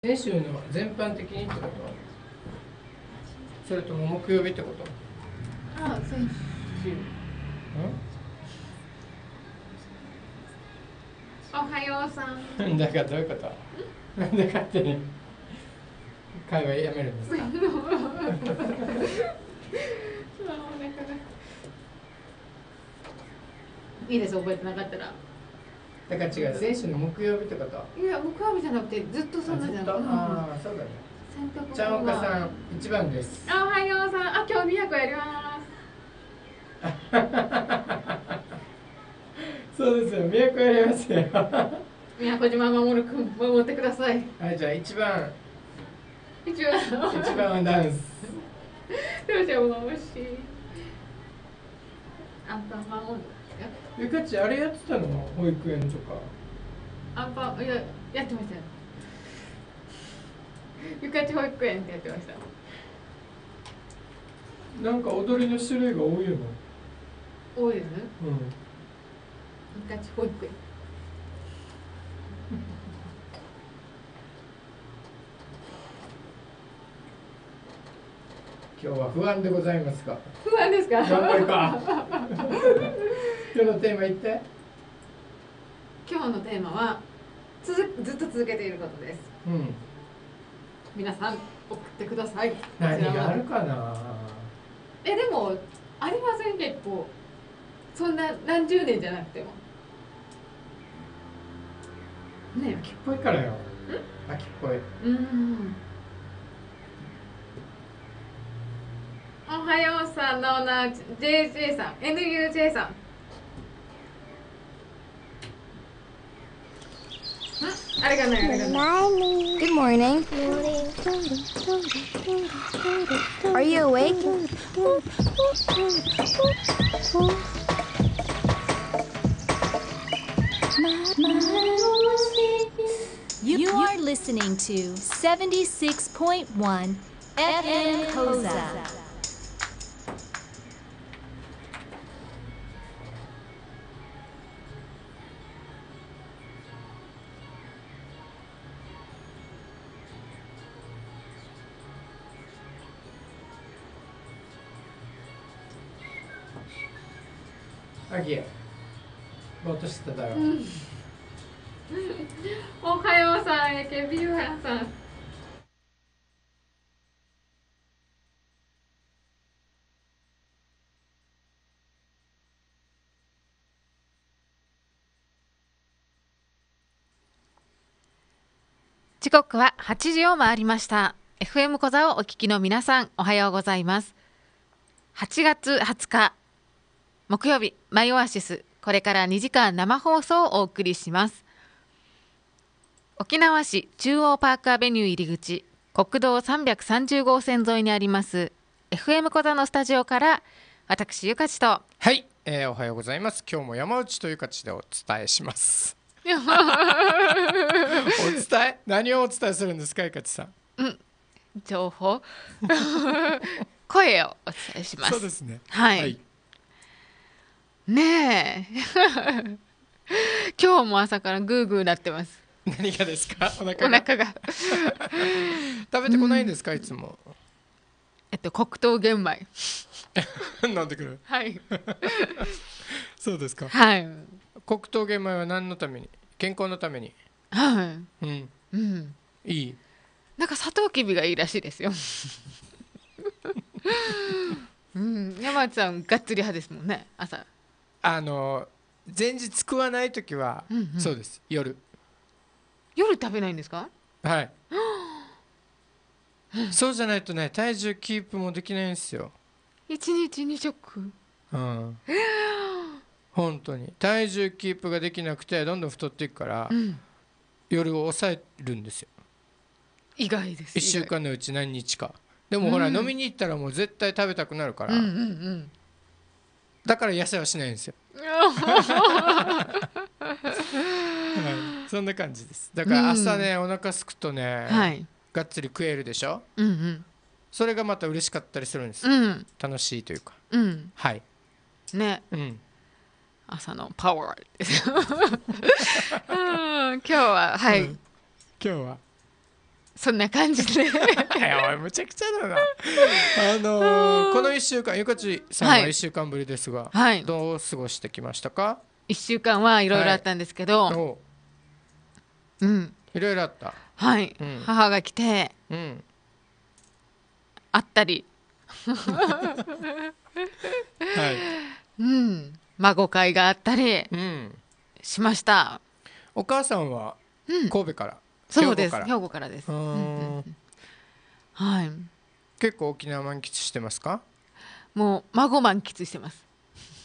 先週の全般的にってこと？それとも木曜日ってこと？ あ、先週。おはようさん。 だからどういうこと？なんで勝手に会話やめるんですか？ いいです、覚えてなかったら。 だから違う、先週の木曜日ってこと？ いや、木曜日じゃなくて、ずっとそんなじゃなくて。 ああ、そうだね。ちゃんおかさん、1番です。 おはようさん、あ、今日200やります。 そうですよ、都やりますよ。 宮古島守くん、守ってください。 はい、じゃあ1番。 1 番はダンス。 どうしよう、もし。アンパンマン守る。 ゆかち、あれやってたの？保育園とか。 アンパン、いや、やってましたよ。ゆかち保育園ってやってました。 なんか踊りの種類が多いよな。 多いですね。 うん。 ゆかち保育園。 今日は不安でございますか？ 不安ですか？ 頑張るか。今日のテーマ言って。 今日のテーマはずっと続けていることです。 うん。 皆さん送ってください。 何があるかな。 でもありません、結構。そんな何十年じゃなくても。ね、 秋っぽいからよ。秋っぽい。 おはようさんのオーナー JJ さん、NUJ さん。あれがない、あれがない。 Good morning. Are you awake? You are listening to 76.1 FM Koza. アギぼーっとしてただろう。 おはようさん、AKB ユーハンさん。時刻は8時を回りました。 FM 小座をお聞きの皆さん、おはようございます。8月20日木曜日、マイオアシス、これから2時間生放送をお送りします。沖縄市中央パークアベニュー入り口、国道330号線沿いにあります FM 小座のスタジオから、私ゆかちと、 はい、おはようございます。今日も山内とゆかちでお伝えします。お伝え、何をお伝えするんですか、ゆかちさん。 情報声をお伝えします。 そうですね。 はい、はい、ねえ今日も朝からグーグーなってます。 何がですか？お腹が食べてこないんですか、いつも。 黒糖玄米飲んでくる。 はい。 そうですか。 はい。 黒糖玄米は何のために？健康のために。 はい。 いい。 なんかサトウキビがいいらしいですよ。山内さんがっつり派ですもんね、朝。 前日食わないときは、そうです。夜食べないんですか？ はい。そうじゃないとね、体重キープもできないんですよ。 1日2食。 本当に体重キープができなくてどんどん太っていくから、夜を抑えるんですよ。 意外です。 1週間のうち何日か。でもほら、飲みに行ったらもう絶対食べたくなるから、だから痩せはしないんですよ。そんな感じです。だから朝ね、お腹すくとね、がっつり食えるでしょ。それがまた嬉しかったりするんです。楽しいというか。はいね、朝のパワーです。今日ははい、 今日はそんな感じでいやむちゃくちゃだなこの1週間ゆかちさんは1週間ぶりですが、はい、どう過ごしてきましたか ？1週間はいろいろあったんですけど、はい、うん、 いろいろあった。 はい、うん、母が来て、うん、会ったりはい、うん、孫会があったりしました。 お母さんは神戸から、 そうです、兵庫からです。はい。 結構沖縄満喫してますか？ もう孫満喫してます。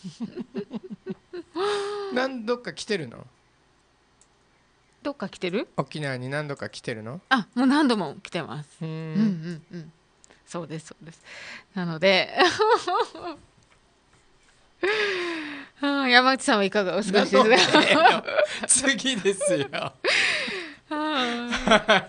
何度か来てるの？ どっか来てる？ 沖縄に何度か来てるの？ あ、もう何度も来てます。そうですそうです。なので山内さんはいかがお過ごしですか？ 次ですよ。はい。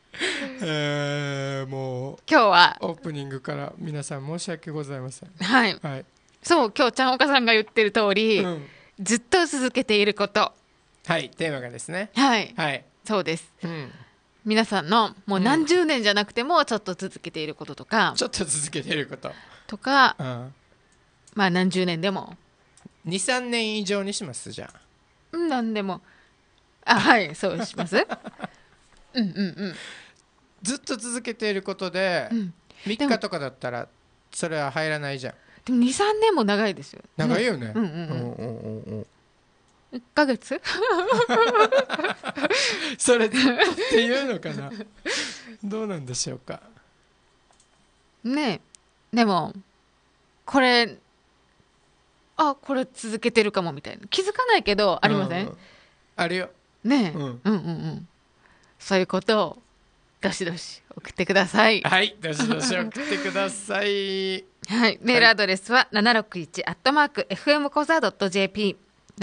もう今日はオープニングから皆さん申し訳ございません。 はい。はい、そう今日ちゃんおかさんが言ってる通り、うん、ずっと続けていること。 はいテーマがですね。 はいはいそうです。うん、皆さんのもう何十年じゃなくてもちょっと続けていることとか、 ちょっと続けていることとか、まあ何十年でも 2、3年以上にしますじゃあ。何でもはいそうします。うんうんうん。 ずっと続けていることで、3日とかだったらそれは入らないじゃん。 でも2、3年も長いですよ。 長いよね。 1ヶ月それっていうのかな。どうなんでしょうかね。でもこれ続けてるかもみたいな気づかないけどありません？ あるよね。そういうことをどしどし送ってください。 はいどしどし送ってください。 はい、メールアドレスは761@fmコザ.jp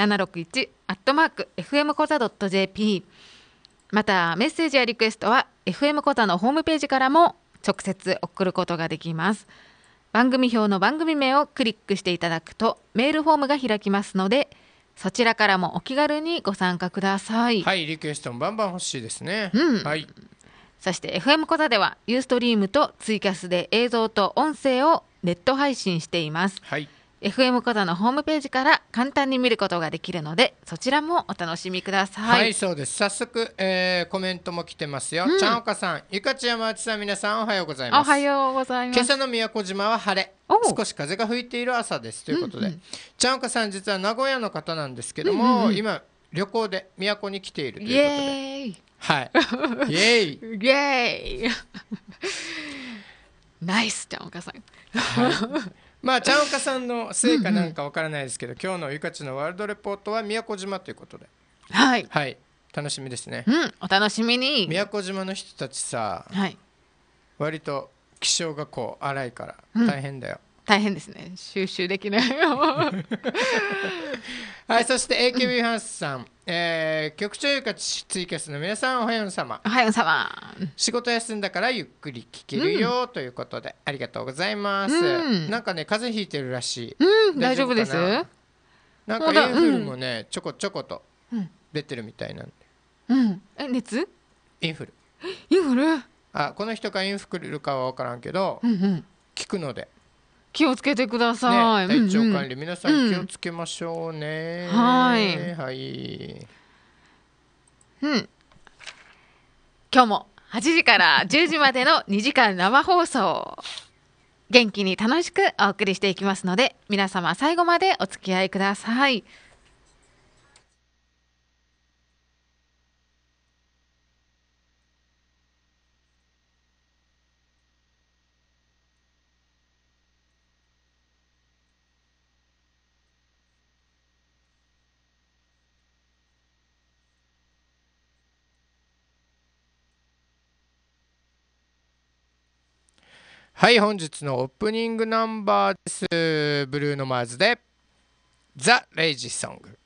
761@fmコザ.jp またメッセージやリクエストは FM コザのホームページからも直接送ることができます。番組表の番組名をクリックしていただくとメールフォームが開きますのでそちらからもお気軽にご参加ください。 はいリクエストもバンバン欲しいですね。はい。 そして FM コザではユーストリームとツイキャスで映像と音声をネット配信しています。はい、FM コザのホームページから簡単に見ることができるのでそちらもお楽しみください。 はいそうです。早速、コメントも来てますよ。ちゃんおかさんゆかち山内さん皆さんおはようございます。 おはようございます。 今朝の宮古島は晴れ少し風が吹いている朝ですということで、ちゃんおかさん実は名古屋の方なんですけども、今旅行で宮古に来ているということでイエーイはいイエーイイエーイナイスちゃんおかさん、 まあちゃんおかさんの成果なんかわからないですけど、今日のゆかちのワールドレポートは宮古島ということではい、はい、楽しみですね。 お楽しみに。 宮古島の人たちさ、はい、割と気性がこう荒いから大変だよ、 大変ですね収集できないはい、そして AKB ハウスさん、局長ゆかちツイキャスの皆さんおはようさま。 おはようさま。 仕事休んだからゆっくり聞けるよ、ということでありがとうございます、なんかね風邪ひいてるらしい、 大丈夫です。 なんかインフルもね、ちょこちょこと出てるみたいなんで、 熱？ インフルこの人がインフルかは分からんけど、聞くので気をつけてください、 体調管理、皆さん気をつけましょうね、はいはい、 今日も8時から10時までの2時間生放送元気に楽しくお送りしていきますので皆様最後までお付き合いください。 はい本日のオープニングナンバーです。ブルーノマーズでザ・レイジソング。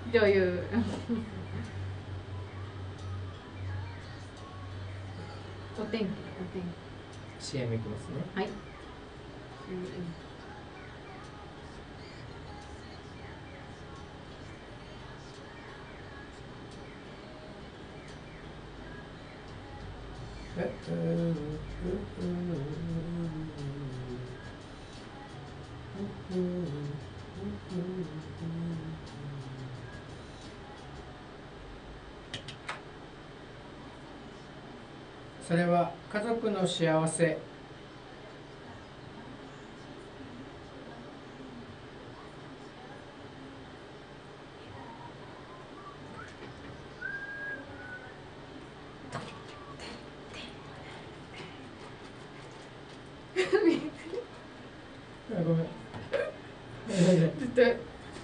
女優お天気 CM いきますね。 はい。 それは家族の幸せ。ごめん。 絶対。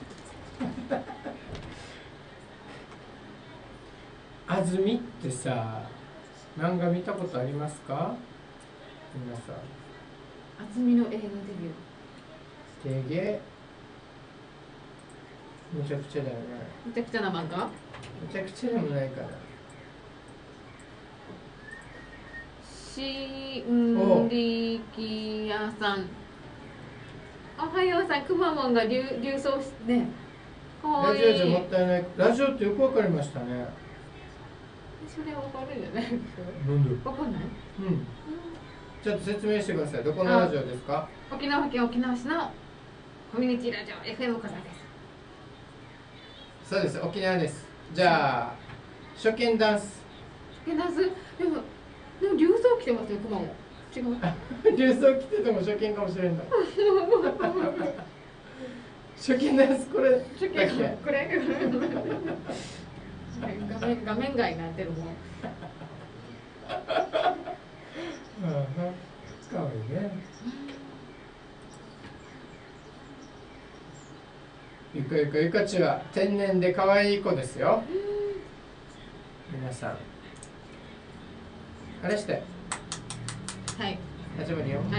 安住ってさ、漫画見たことありますか？皆さん。 安住の映画デビュー。 てげ。めちゃくちゃだよね。 めちゃくちゃな漫画？ めちゃくちゃでもないかな。 しんりきやさん。おはようさん、くまモンが流走してね。 ラジオじゃもったいない。ラジオってよくわかりましたね。 それわかるんじゃない？ なんで？ わかんない？ うん。ちょっと説明してください。どこのラジオですか？ 沖縄県沖縄市のコミュニティラジオ FM カザです。 そうです。沖縄です。じゃあ初見ダンス。 初見ダンス？でも流走来てますよ、くまモン。違う。 流走来てても初見かもしれんない。初見ダンスこれだっけ？ これ画面外になってるもん。 かわいいね。ゆかちは天然で可愛い子ですよ。皆さん。あれして。 はい。 始まるよ。 はい。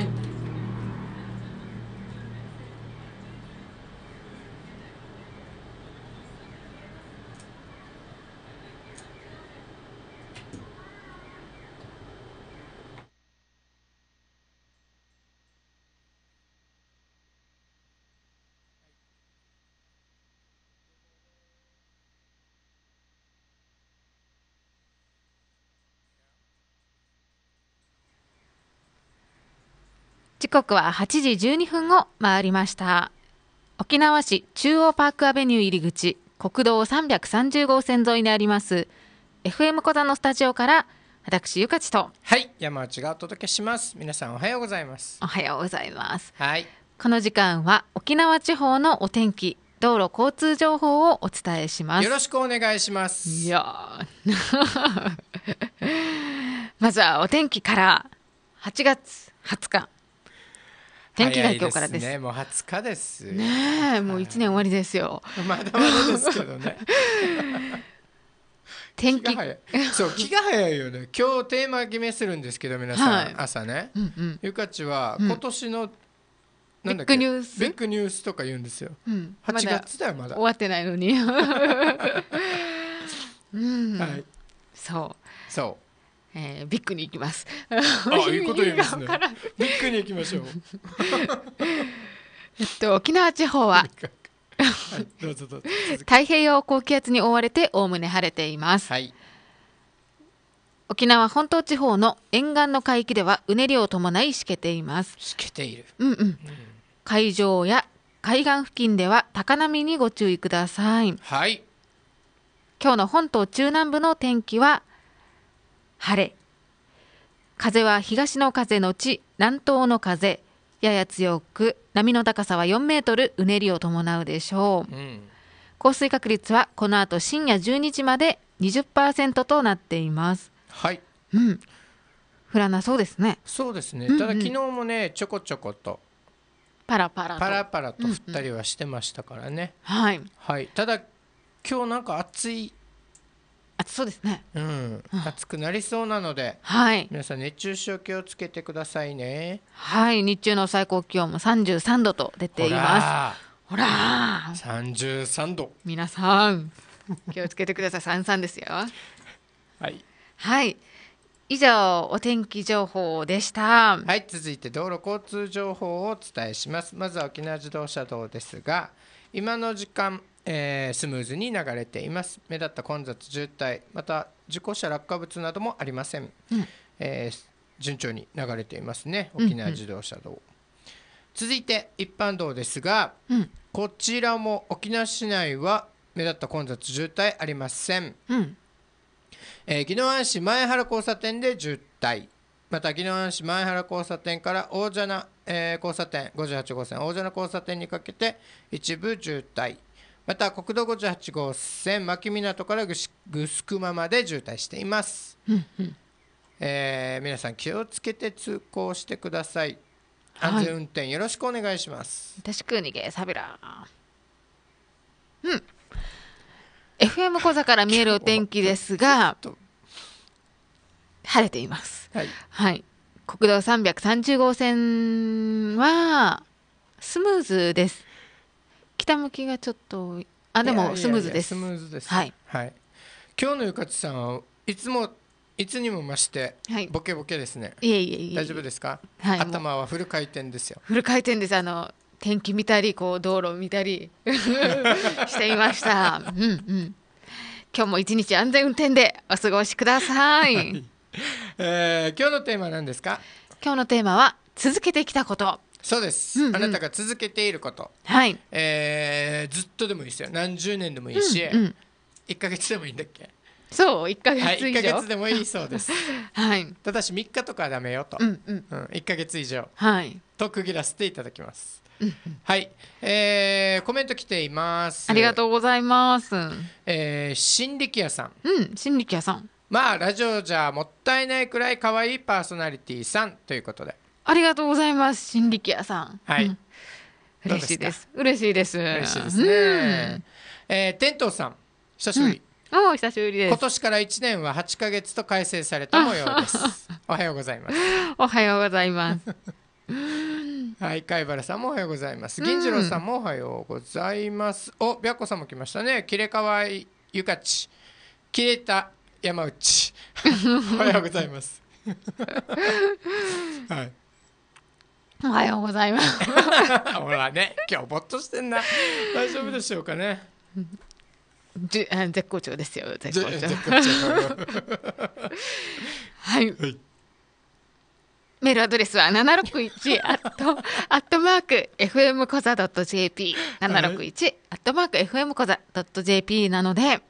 時刻は8時12分を回りました。沖縄市中央パークアベニュー入り口、国道330号線沿いにあります FM 小座のスタジオから、私ゆかちと、 はい、山内がお届けします。皆さんおはようございます。 おはようございます。 はい、 この時間は沖縄地方のお天気、道路交通情報をお伝えします。 よろしくお願いします。 いやまずはお天気から。8月20日天気が今日からです。 ね、もう20日ですね。もう1年終わりですよ。 まだまだですけどね。 天気そう、気が早いよね。今日テーマ決めするんですけど、皆さん、はい、朝ね、ゆかちは今年の、なんだっけ、 ビッグニュースとか言うんですよ。8月だよ、まだ終わってないのに。 はい、そうビッグに行きます。 いいこと言いますね。ビッグに行きましょう。 沖縄地方ははい、どうぞ太平洋高気圧に覆われておおむね晴れています。 はい、 沖縄本島地方の沿岸の海域ではうねりを伴いしけています。 しけている。 海上や海岸付近では高波にご注意ください。 はい。 今日の本島中南部の天気は晴れ。風は東の風のち南東の風、やや強く、波の高さは4メートル、うねりを伴うでしょう。降水確率はこの後深夜12時まで 20% となっています。 はい。 降らなそうですね。 そうですね。ただ昨日もね、ちょこちょことパラパラと降ったりはしてましたからね。 はい。 はい。ただ今日なんか暑そうですね。 暑くなりそうなので、 はい、 皆さん熱中症気をつけてくださいね。 はい、日中の最高気温も33度と出ています。 ほら 33度。 皆さん気をつけてください。33ですよ。 はい。 はい。以上お天気情報でした。 はい、続いて道路交通情報をお伝えします。まずは沖縄自動車道ですが、今の時間、スムーズに流れています。目立った混雑渋滞、また事故車落下物などもありません。順調に流れていますね、沖縄自動車道。続いて一般道ですが、こちらも沖縄市内は目立った混雑渋滞ありません。宜野湾市前原交差点で渋滞、また宜野湾市前原交差点から大蛇名、交差点58号線大蛇名交差点にかけて一部渋滞、また国道58号線牧港から城間まで渋滞しています。皆さん気をつけて通行してください。安全運転よろしくお願いします。 確かにサビラ。FM 小座から見えるお天気ですが、晴れています。はい。国道330号線はスムーズです。北向きがちょっとでもスムーズです。 スムーズです。 はい。 今日のゆかちさんはいつにも増してボケボケですね。大丈夫ですか？頭はフル回転ですよ。 フル回転です。天気見たり道路を見たりしていました。今日も一日安全運転でお過ごしください。今日のテーマは何ですか？ 今日のテーマは続けてきたこと。 そうです、あなたが続けていること、ずっとでもいいですよ。何十年でもいいし、1ヶ月でもいいんだっけ？ そう、1ヶ月以上、 1ヶ月でもいいそうです。ただし3日とかはダメよと、1ヶ月以上、と区切らせていただきます。はい、コメント来ています。 ありがとうございます。 新力也さん。 新力也さん。 ラジオじゃもったいないくらい可愛いパーソナリティさんということで。 ありがとうございます。新力也さん。嬉しいです。嬉しいです。 嬉しいですね。天童さん、久しぶり。 久しぶりです。 今年から1年は8ヶ月と改正された模様です。おはようございます。 おはようございます。 はい、貝原さんもおはようございます。銀次郎さんもおはようございます。白子さんも来ましたね。きれかわいゆかち、きれた山内。おはようございます。 おはようございます。 ほらね、今日ぼっとしてんな。大丈夫でしょうかね。 絶好調ですよ。絶好調。はい。メールアドレスは761@fm コザ .jp 761@fm コザ .jp なので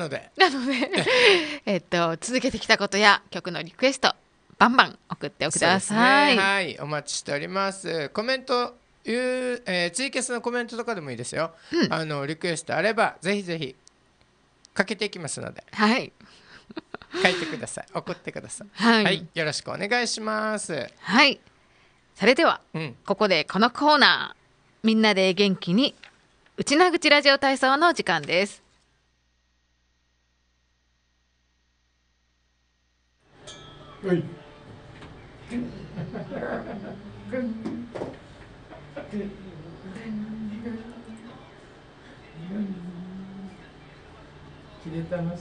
続けてきたことや曲のリクエストバンバン送ってください。 はい、お待ちしております。コメントツイキャスのコメントとかでもいいですよ。リクエストあればぜひぜひかけていきますので。書いてください。送ってください。はい、よろしくお願いします。 はい。それでは、ここでこのコーナー、みんなで元気に内な口ラジオ体操の時間です。 切れたます。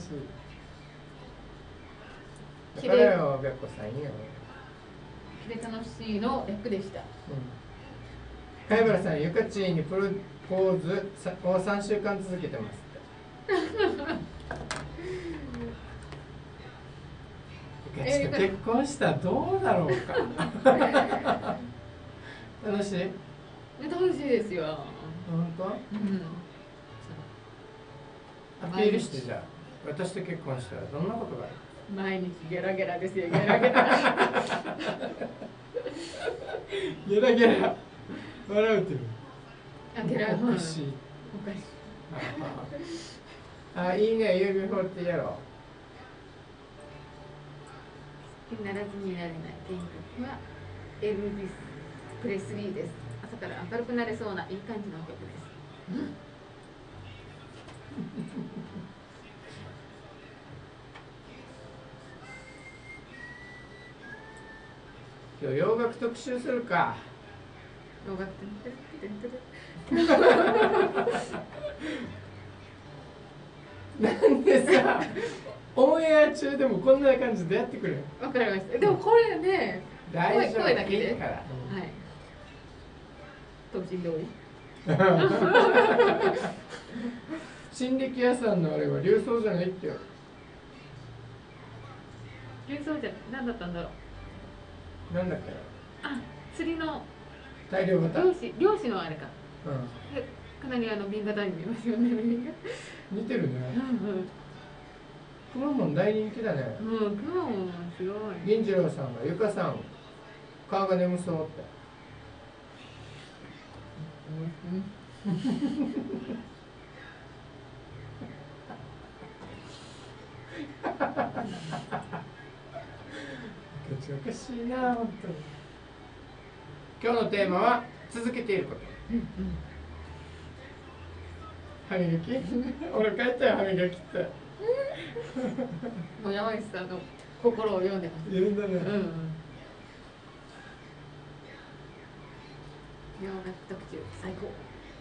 だからよ、白子さんよ。 キレ楽しいの略でした。 貝原さん、ゆかちにプロポーズを3週間続けてますって。ゆかちと結婚したらどうだろうか。楽しい？ 楽しいですよ。 本当？アピールしてじゃあ、私と結婚したらどんなことがある？ 毎日ゲラゲラですよ、ゲラゲラ。 ゲラゲラ。笑うてる。 ゲラおかしい。いいね、指放ってやろう。 好きにならずになれない原曲はエルビス・プレスリーです。朝から明るくなれそうないい感じの曲です。 今日洋楽特集するか。 洋楽なんでさオンエア中でもこんな感じでやってくれ。 わかりました。でもこれね、 大丈夫、 声だけでいいから。はい。 等身同意。 新力屋さんのあれは流装じゃないってよ。 流装じゃ何だったんだろう。なんだっけな。あ、釣りの大量型。 漁師のあれか。 うん。 かなり瓶型に見えますよね。 似てるね。 うんうん。 くまモン大人気だね。 うん、くまモンはすごい。 銀次郎さんがゆかさん顔が眠そうって。おかしいな本当に。今日のテーマは続けていること。歯磨き？俺帰ったよ歯磨きって。 もう山口さんの心を読んでます。 読んだね。 うんうん。洋楽特集最高。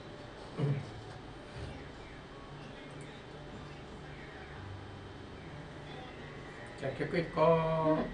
じゃあ曲いこう。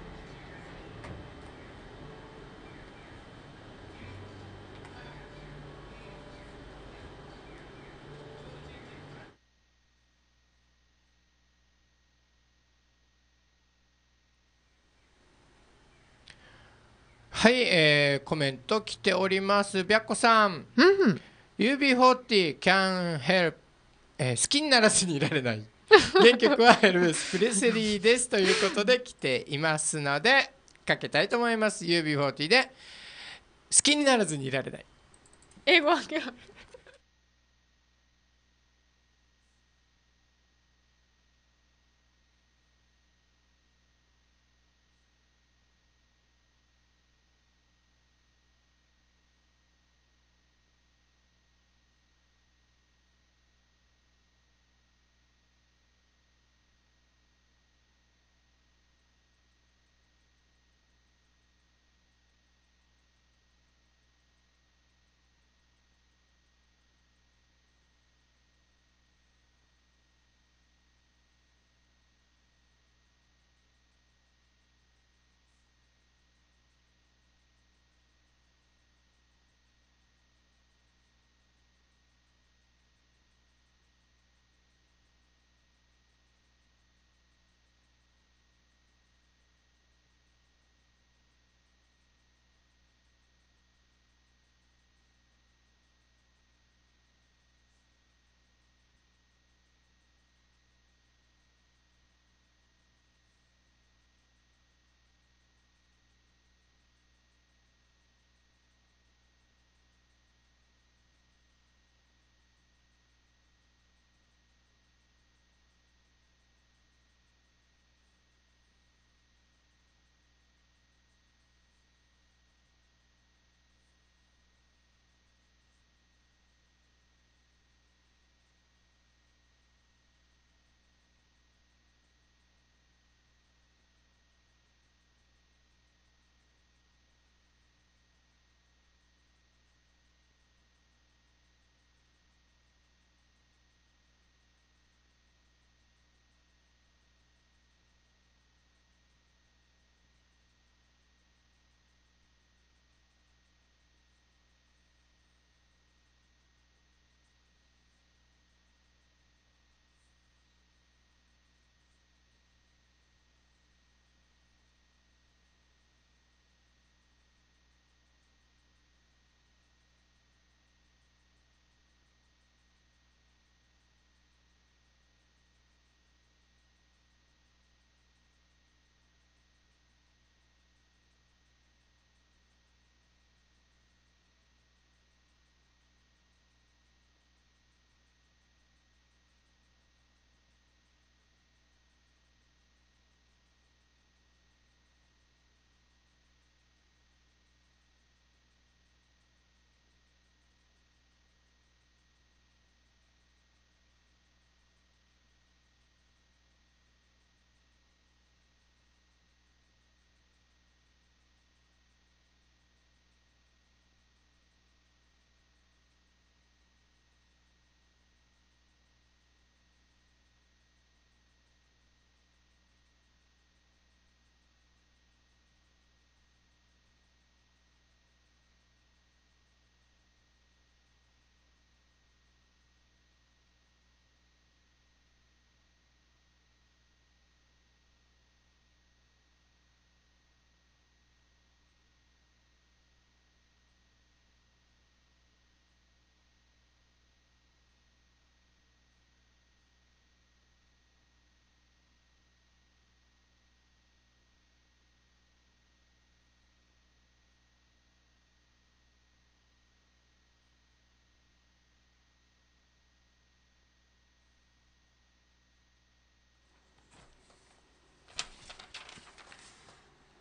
はい、コメント来ております。白子さん、UB40 can help、好きにならずにいられない。原曲はエルヴィス・プレスリーですということで来ていますのでかけたいと思います。 UB40 で好きにならずにいられない。 英語はけど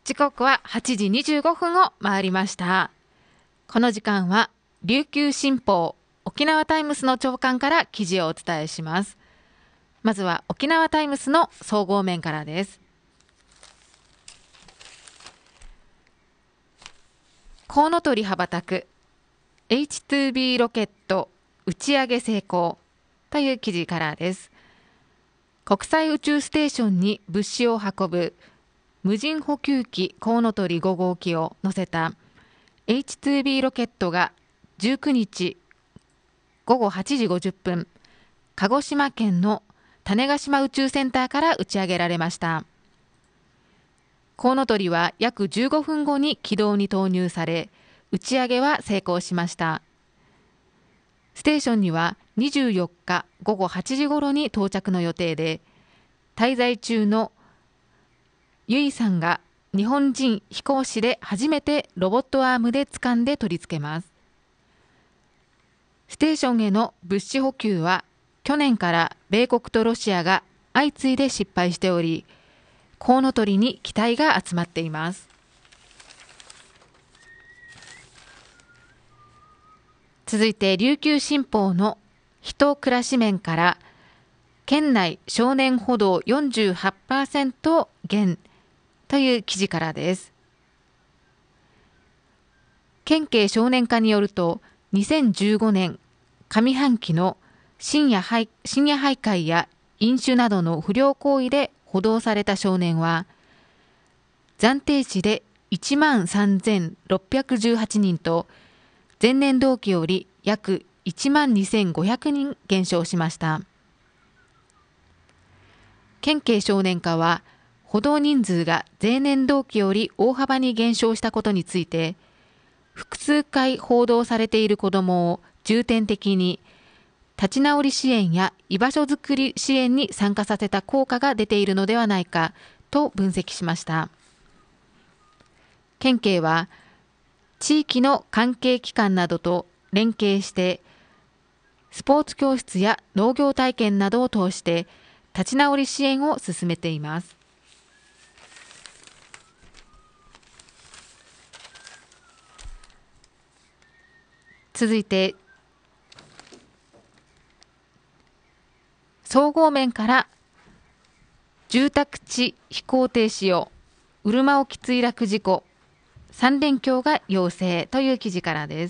時刻は8時25分を回りました。この時間は琉球新報沖縄タイムスの朝刊から記事をお伝えします。まずは沖縄タイムスの総合面からです。コウノトリ羽ばたく H2B ロケット打ち上げ成功という記事からです。国際宇宙ステーションに物資を運ぶ無人補給機コウノトリ5号機を乗せた H2B ロケットが19日午後8時50分、鹿児島県の種子島宇宙センターから打ち上げられました。コウノトリは約15分後に軌道に投入され、打ち上げは成功しました。ステーションには24日午後8時ごろに到着の予定で、滞在中のユイさんが日本人飛行士で初めてロボットアームで掴んで取り付けます。ステーションへの物資補給は去年から米国とロシアが相次いで失敗しており、コウノトリに期待が集まっています。続いて琉球新報の人暮らし面から、県内少年補導 48% 減という記事からです。県警少年課によると、2015年上半期の深夜徘徊や飲酒などの不良行為で補導された少年は、暫定値で13,618人と、前年同期より約12,500人減少しました。県警少年課は、補導人数が前年同期より大幅に減少したことについて、複数回報道されている子どもを重点的に立ち直り支援や居場所づくり支援に参加させた効果が出ているのではないかと分析しました。県警は、地域の関係機関などと連携してスポーツ教室や農業体験などを通して立ち直り支援を進めています。続いて総合面から、住宅地飛行停止をうるま沖墜落事故3連休が要請という記事からです。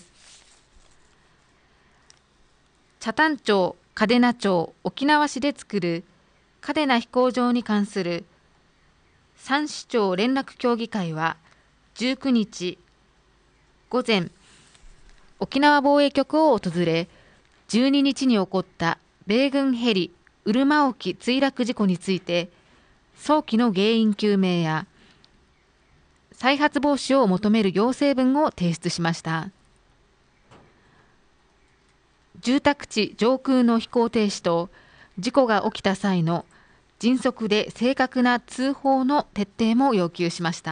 北谷町、嘉手納町、沖縄市で作る嘉手納飛行場に関する3市町連絡協議会は19日午前、沖縄防衛局を訪れ、12日に起こった米軍ヘリうるま沖墜落事故について、早期の原因究明や再発防止を求める要請文を提出しました。住宅地上空の飛行停止と事故が起きた際の迅速で正確な通報の徹底も要求しました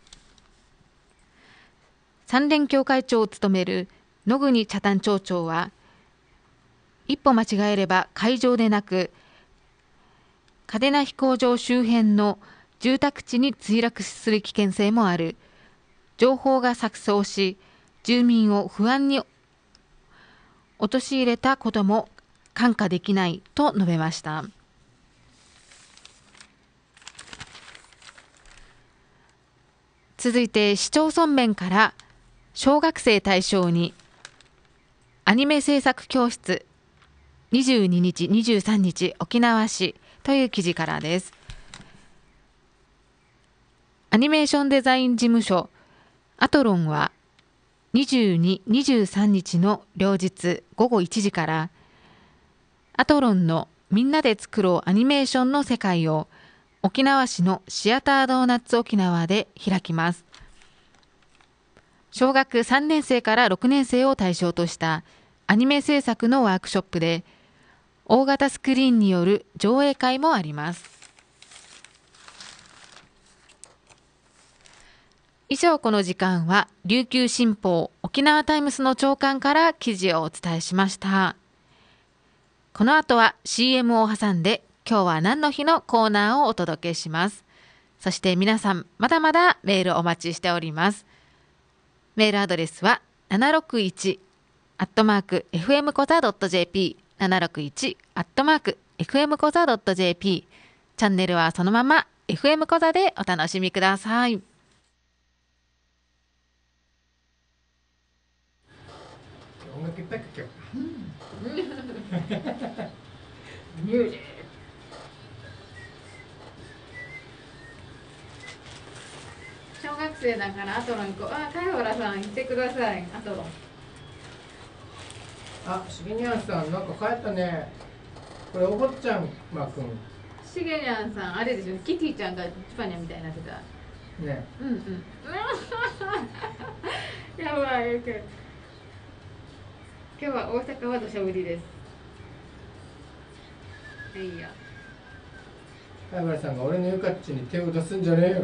。3連協会長を務める野国北谷町長は、一歩間違えれば海上でなく嘉手納飛行場周辺の住宅地に墜落する危険性もある。情報が錯綜し、住民を不安に陥れたことも看過できないと述べました。続いて市町村面から、小学生対象にアニメ制作教室22日、23日沖縄市という記事からです。アニメーションデザイン事務所アトロンは22、23日の両日午後1時からアトロンのみんなで作ろうアニメーションの世界を沖縄市のシアタードーナツ沖縄で開きます。小学3年生から6年生を対象としたアニメ制作のワークショップで、大型スクリーンによる上映会もあります。以上、この時間は琉球新報沖縄タイムスの朝刊から記事をお伝えしました。この後は CM を挟んで、今日は何の日のコーナーをお届けします。 そして皆さんまだまだメールお待ちしております。メールアドレスは761@fm コザ .jp 761@fm コザ .jp。 チャンネルはそのまま FM コザでお楽しみください。 音楽いっぱいかけよう。 ミュージック。小学生だからアトロン行こう。貝原さん来てください。アトロン。 しげにゃんさんなんか帰ったね。これお坊ちゃんまくん。 しげにゃんさんあれでしょ。キティちゃんがチパニャみたいになってた。 ね。 うんうん。やばい。今日は大阪は土砂降りです。いいや。 貝原さんが俺のゆかっちに手を出すんじゃねえよ。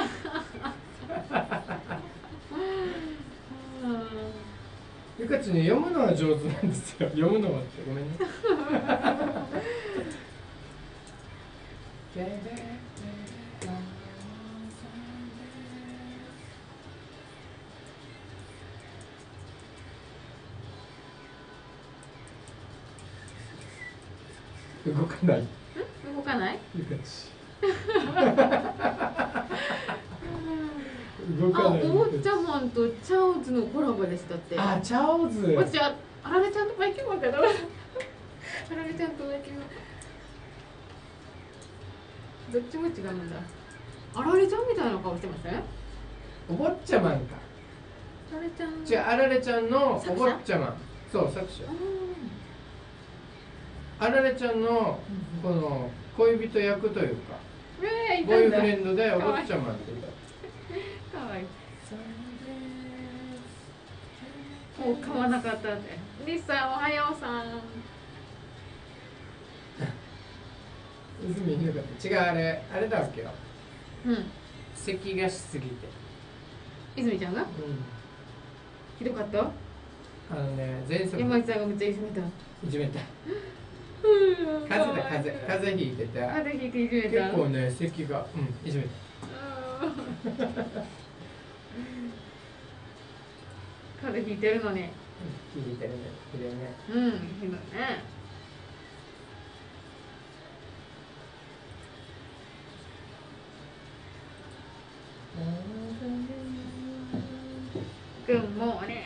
ゆかっちね、読むのは上手なんですよ。読むのはってごめんね。動かない。 動かない？ ゆかっち。動かない。 お坊ちゃまんとチャオズのコラボでしたって。 チャオズ。 私あられちゃんとバイキングかな。あられちゃんとバイキング。どっちも違うんだ。あられちゃんみたいな顔してません？ お坊ちゃまんか。 あられちゃん。 違う、あられちゃんのお坊ちゃま。そう、作者。あられちゃんのこの恋人役というか、ボーイフレンドでお坊ちゃまって言った。 かわいい。もう買わなかったって。リスさんおはようさん。 泉いなかった。違う、あれだわけよ。 うん。 咳がしすぎて。 泉ちゃんが？ひどかった？ 前作。 山内さんがめっちゃいじめた。 いじめた。風邪ひいてて。 風邪ひいていじめた。 結構ね、咳が、いじめた。 風邪ひいてるのに。 ひいてるね。ひどいね。 ひどいね。Good morning.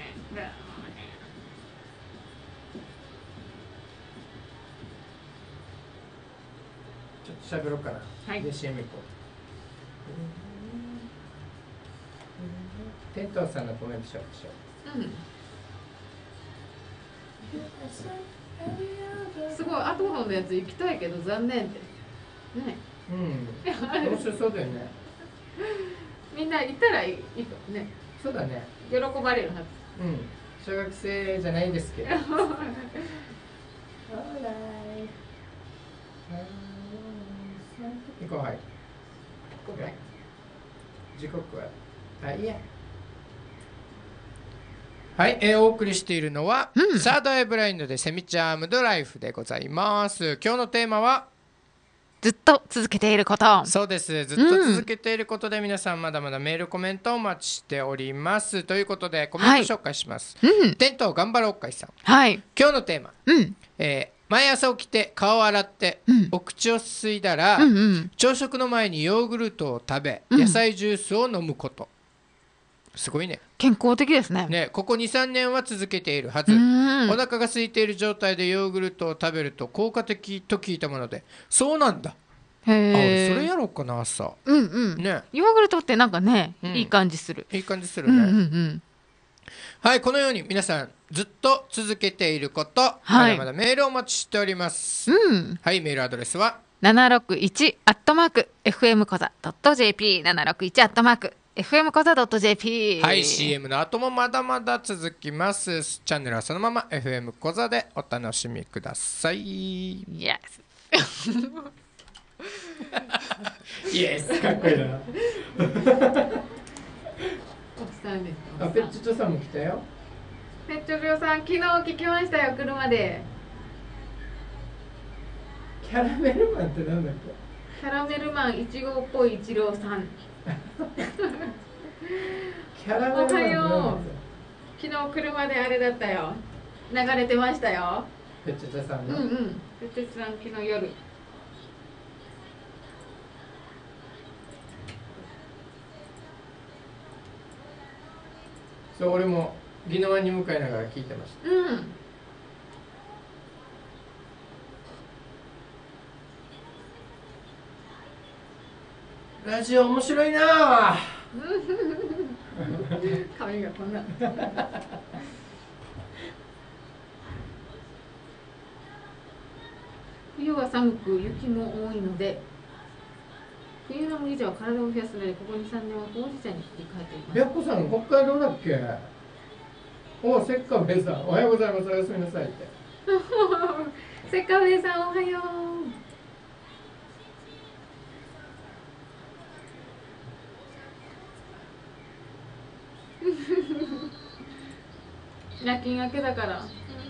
ちょっと喋ろうかな。 はい。 で、CM 行こう。テントウさんのコメントしよう。 すごい、アトロンのやつ行きたいけど残念って。ね。 面白そうだよね。 みんな行ったらいいかもね。 そうだね。 喜ばれるはず。 小学生じゃないですけど。行こう、はい。時刻はいいや。はい、お送りしているのは、サードアイブラインドでセミチャームドライフでございます。今日のテーマはずっと続けていること。 そうです。ずっと続けていることで、皆さんまだまだメールコメントをお待ちしております。ということでコメント紹介します。テント頑張ろうかいさん。今日のテーマ、毎朝起きて顔を洗って、お口をすすいだら、朝食の前にヨーグルトを食べ、野菜ジュースを飲むこと。すごいね。 健康的ですね。 ここ 2,3 年は続けているはず。お腹が空いている状態でヨーグルトを食べると効果的と聞いたもので、そうなんだ。それやろうかな、朝。 ヨーグルトってなんかね、いい感じする。 いい感じするね。はい、このように皆さんずっと続けていること、まだまだメールをお待ちしております。はい、メールアドレスは 761@fm コザ .jp 761@fm コザ .jp。 はい、CM の後もまだまだ続きます。チャンネルはそのまま FM コザでお楽しみください。 イエスイエス、かっこいいな。ペッチョチョさんも来たよ。 ペッチョチョさん、昨日聞きましたよ、車で。 キャラメルマンってなんだっけ？ キャラメルマン1号っぽい一郎さん。 キャラメルマン。 おはよう。昨日車であれだったよ。流れてましたよ。 ペチャチャさんの。 ペチャチャさん昨日夜。 そう、俺も宜野湾に向かいながら聞いてました。ラジオ面白いなあ。 髪がこんな。冬は寒く雪も多いので、冬の麦茶は体を冷やすので、ここ2、3年はほうじ茶に切り替えています。 やっこさん、北海道だっけ？お、せっかべさん、おはようございます。おやすみなさいって。 せっかべさん、おはよう。夜勤明けだから。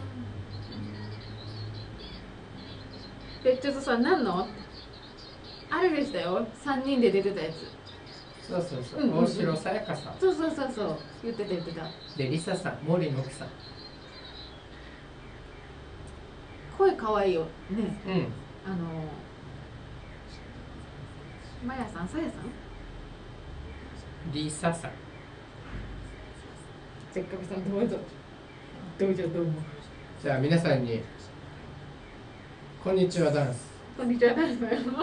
ペッチョとさん何の？あれでしたよ。3人で出てたやつ。 そうそうそう。大城さやかさん。 そうそうそうそう。言ってた言ってた。 で、リサさん、森の奥さん。 声可愛いよね。マヤさん、さやさん。 リサさん。 せっかくさんどうぞ。どうぞどうも。 じゃあ皆さんにこんにちはダンス。 こんにちはダンス。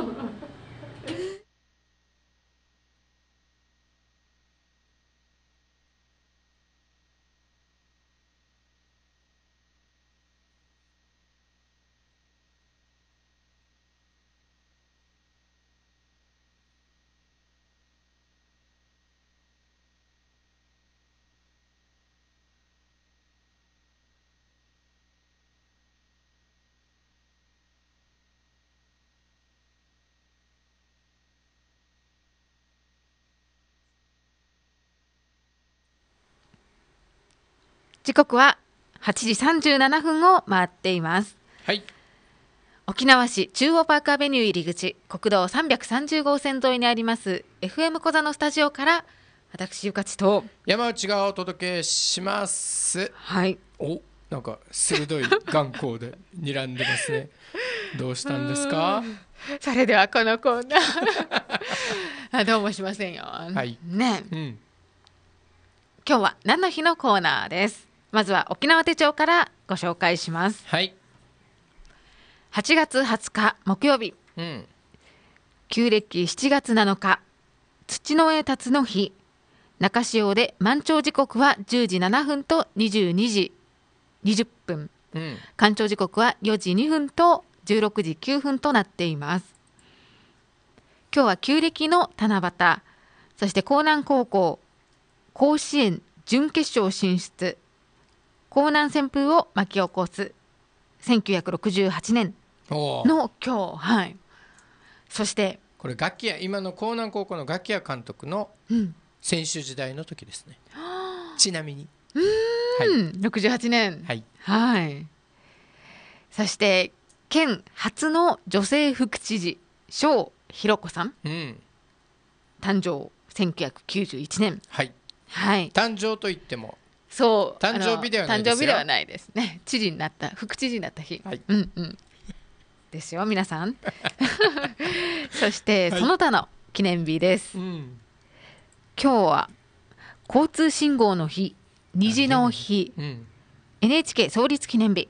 時刻は8時37分を回っています。 はい。 沖縄市中央パークアベニュー入り口、国道330号線沿いにあります FM 小座のスタジオから、私ゆかちと山内がお届けします。 はい。 お、なんか鋭い眼光で睨んでますね。どうしたんですか？ それではこのコーナーどうもしませんよ。 はい。 ね。今日は何の日のコーナーです。まずは沖縄手帳からご紹介します。 はい。 8月20日木曜日、旧暦7月7日土の上辰の日、中潮で満潮時刻は10時7分と22時20分、干潮時刻は4時2分と16時9分となっています。今日は旧暦の七夕、そして江南高校甲子園準決勝進出、江南旋風を巻き起こす1968年の今日、はい。そしてこれ楽器屋、今の江南高校の楽器屋監督の選手時代の時ですね。ちなみに、 はい、68年、 はい、 はい。そして県初の女性副知事庄弘子さん、誕生1991年、 はいはい、 誕生といってもそう誕生日ではないですよ。 誕生日ではないですね。知事になった副知事になった日、はい、ですよ皆さん。そしてその他の記念日です、今日は交通信号の日、虹の日、NHK 創立記念日、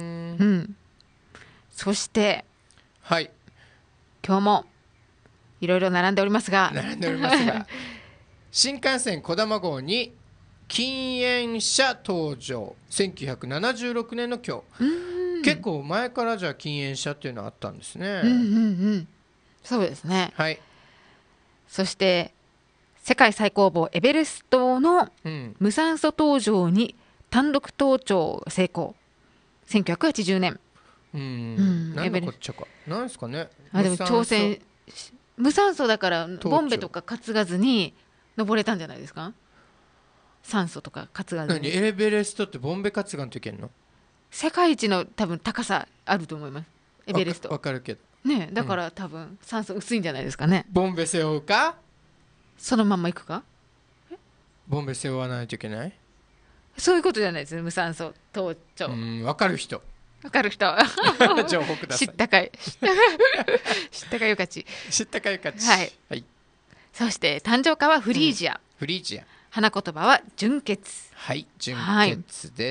そして、 はい、 今日もいろいろ並んでおりますが新幹線こだま号に禁煙車登場、1976年の今日。結構前からじゃあ禁煙車っていうのはあったんですね。 そうですね、 はい。 そして世界最高峰エベレストの無酸素搭乗に単独登頂成功、1980年。 何のこっちゃか、なんですかね。 でも挑戦、無酸素だからボンベとか担がずに登れたんじゃないですか。酸素とか担がずに。 エベレストってボンベ担がんといけんの？ 世界一の多分高さあると思います、エベレスト。 わかるけど、 ね、だから多分酸素薄いんじゃないですかね。 ボンベ背負うか、 そのまんま行くか。 ボンベ背負わないといけない。 そういうことじゃないです。無酸素盗聴。 分かる人わかる人情報ください。 知ったかい知ったかゆかち。 知ったかゆかち。 はい、はい、そして誕生花はフリージア、 フリージア。 花言葉は純潔。 はい、純潔です、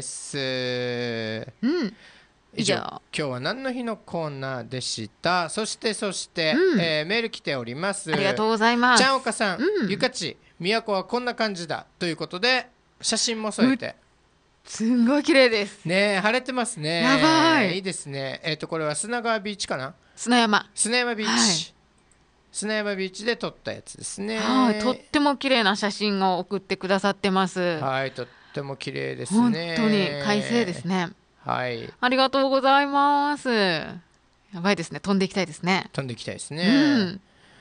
以上今日は何の日のコーナーでした。そして、メール来ております。 ありがとうございます。 ちゃんおかさん、ゆかち、都はこんな感じだということで写真も添えて、 すんごい綺麗ですね。晴れてますね。 やばい。 いいですね。これは砂川ビーチかな。 砂山ビーチ、砂山ビーチで撮ったやつですね。 はい、とっても綺麗な写真を送ってくださってます。 はい、とっても綺麗ですね。 本当に快晴ですね。 はい、 ありがとうございます。やばいですね。飛んでいきたいですね。 飛んでいきたいですね。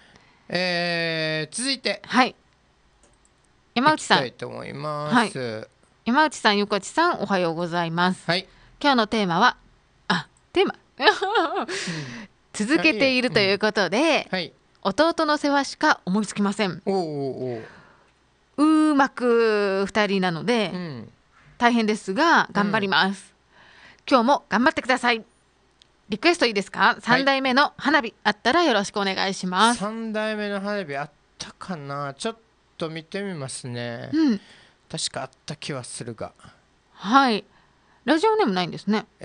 続いて、 はい、山内さん、 いきたいと思います。はい、 山内さん、ゆこちさん、おはようございます。 はい、 今日のテーマは続けているということで、 はい、 弟の世話しか思いつきません。うまく2人なので、大変ですが頑張ります。今日も頑張ってください。リクエストいいですか。3代目の花火あったらよろしくお願いします。 3代目の花火あったかな。ちょっと見てみますね。確かあった気はするが。 はい、ラジオネームないんですね。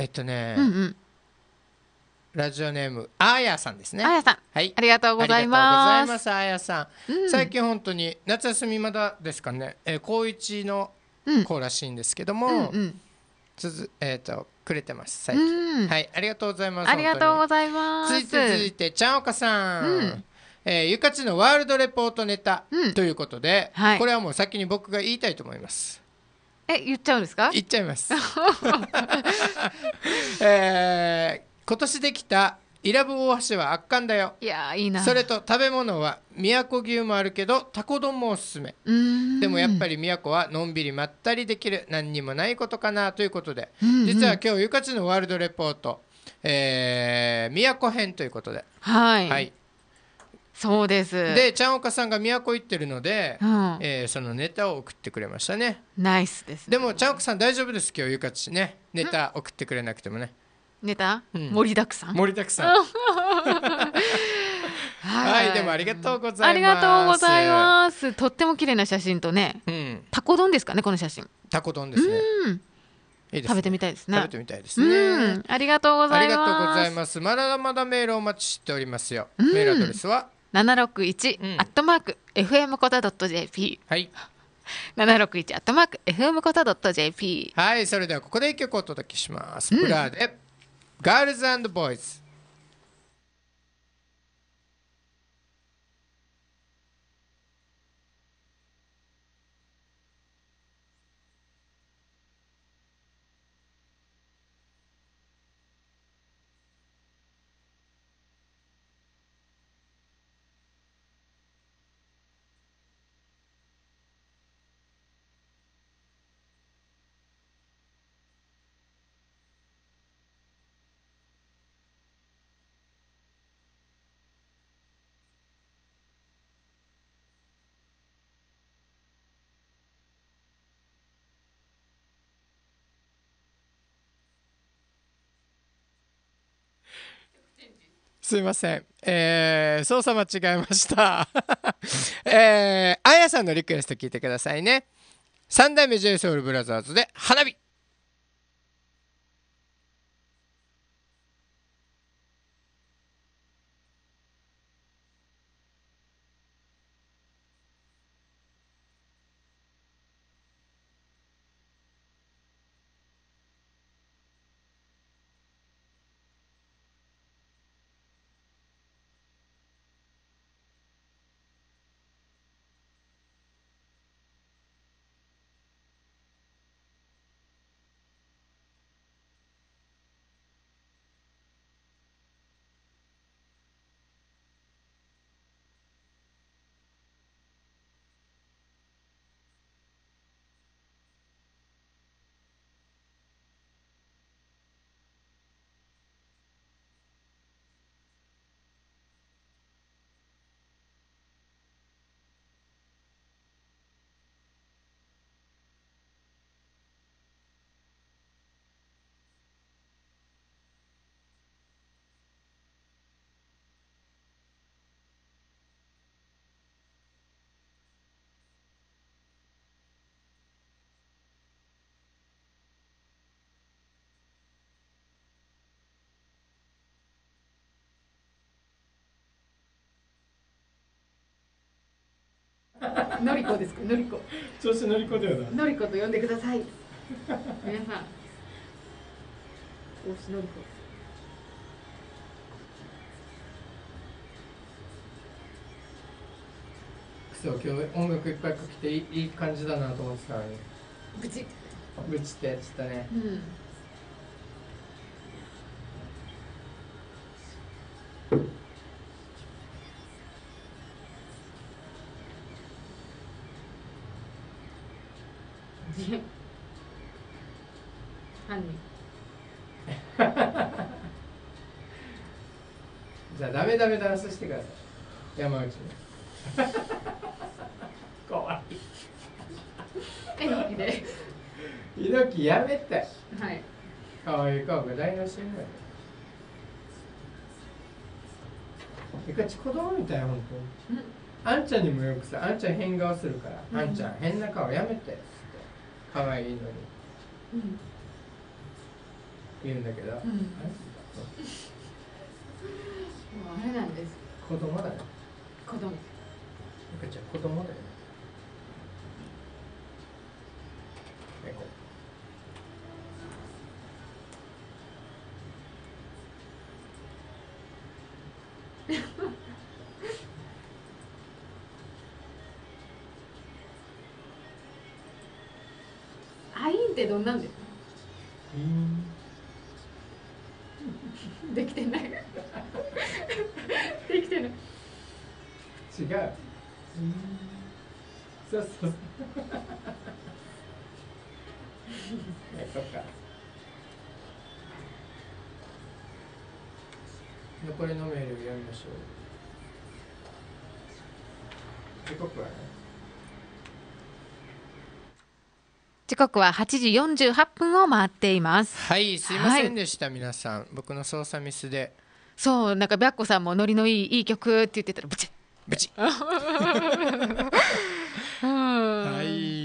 ラジオネームあやさんですね。 あやさん、はい、ありがとうございます。 あやさん、最近本当に夏休みまだですかね。高一の子らしいんですけども、くれてます最近。はい、ありがとうございます。 ありがとうございます。 続いてちゃんおかさん、ゆかちのワールドレポートネタということで、これはもう先に僕が言いたいと思います。 言っちゃうんですか。 言っちゃいます。今年できた伊良部大橋は圧巻だよ。 いやいいな。 それと食べ物は宮古牛もあるけどタコ丼もおすすめ。でもやっぱり宮古はのんびりまったりできる何にもないことかなということで、実は今日ゆかちのワールドレポート、宮古編ということで、 はい、そうです。 でちゃんおかさんが宮古行ってるので、そのネタを送ってくれましたね。 ナイスですね。 でもちゃんおかさん大丈夫です。今日ゆかちね、ネタ送ってくれなくてもね。 ネタ、盛りだくさん。 盛りだくさん。はい、でもありがとうございます。 ありがとうございます。とっても綺麗な写真とね、タコ丼ですかね、この写真。 タコ丼ですね。いいですね。 食べてみたいですね。 食べてみたいですね。 ありがとうございます。 ありがとうございます。まだまだメールお待ちしておりますよ。メールアドレスは 761@fm コタ .jp。 はい。 761@fm コタ .jp。 はい、それではここで一曲お届けします。ブラーでガールズ&ボーイズ。すいません、操作間違えました。あやさんのリクエスト聞いてくださいね。三代目 JSOULBROTHERS で花火。 のりこですか、のりこ。 調子乗り子だよな。 のりこと呼んでください。皆さん。大須のりこ。 そう、今日音楽いっぱいかけていい感じだなと思ってたのに。 ブチ。 ブチってやっちゃったね。 うん。犯人。 じゃあダメダメダンスしてください。山内に。かわいい。 えのきで。 猪木やめて。 はい。 かわいい顔が台無しになる。子供みたい本当に。あんちゃんにもよくさ、あんちゃん変顔するから、あんちゃん変な顔やめてっつって可愛いのに、言うんだけど、 もうあれなんです。 子供だね。 子供。 ゆかちゃん子供だよね。猫。 アインってどんなんですか。できてない。できてない。 違う。そうそう。猫か。残りのメールを読みましょう。時刻はね。 時刻は8時48分を回っています。 はい、すいませんでした、皆さん。僕の操作ミスで。 そう、なんか白子さんもノリのいい曲って言ってたらブチッブチッ。 はい、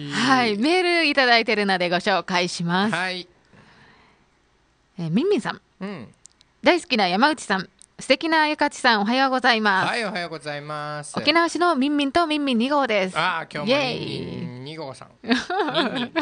ははい、メールいただいてるのでご紹介します。 はい。 みんみんさん、 うん。 大好きな山内さん、素敵なゆかちさん、おはようございます。 はい、おはようございます。 沖縄市のみんみんとみんみん2号です。 ああ、今日もみんみん2号さん。みんみん大丈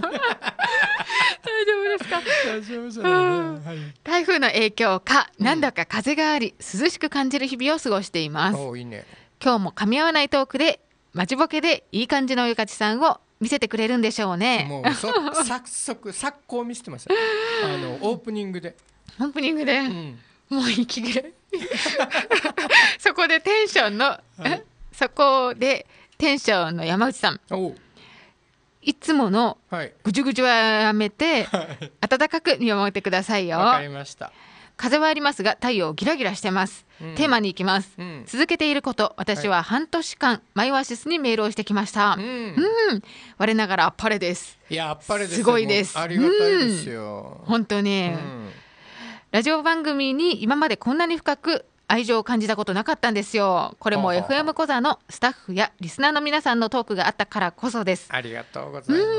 夫ですか。 大丈夫じゃないね。はい。 台風の影響か、なんだか風があり、涼しく感じる日々を過ごしています。 お、いいね。 今日も噛み合わないトークで待ちぼけでいい感じのゆかちさんを見せてくれるんでしょうね。 もう昨今見せてますよ。オープニングで。 オープニングで、 うん。 もう息切れ。そこでテンションの、 はい、 そこでテンションの山内さん。いつものぐじゅぐじゅはやめて、はい、温かく見守ってくださいよ。 わかりました。 風はありますが太陽ギラギラしてます、テーマに行きます、続けていること。私は半年間、マイオアシスにメールをしてきました、我ながらあっぱれです。 いや、あっぱれです。 すごいです。 ありがたいですよ、 本当に、ラジオ番組に今までこんなに深く愛情を感じたことなかったんですよ。これも FM コザのスタッフやリスナーの皆さんのトークがあったからこそです。 ありがとうございます。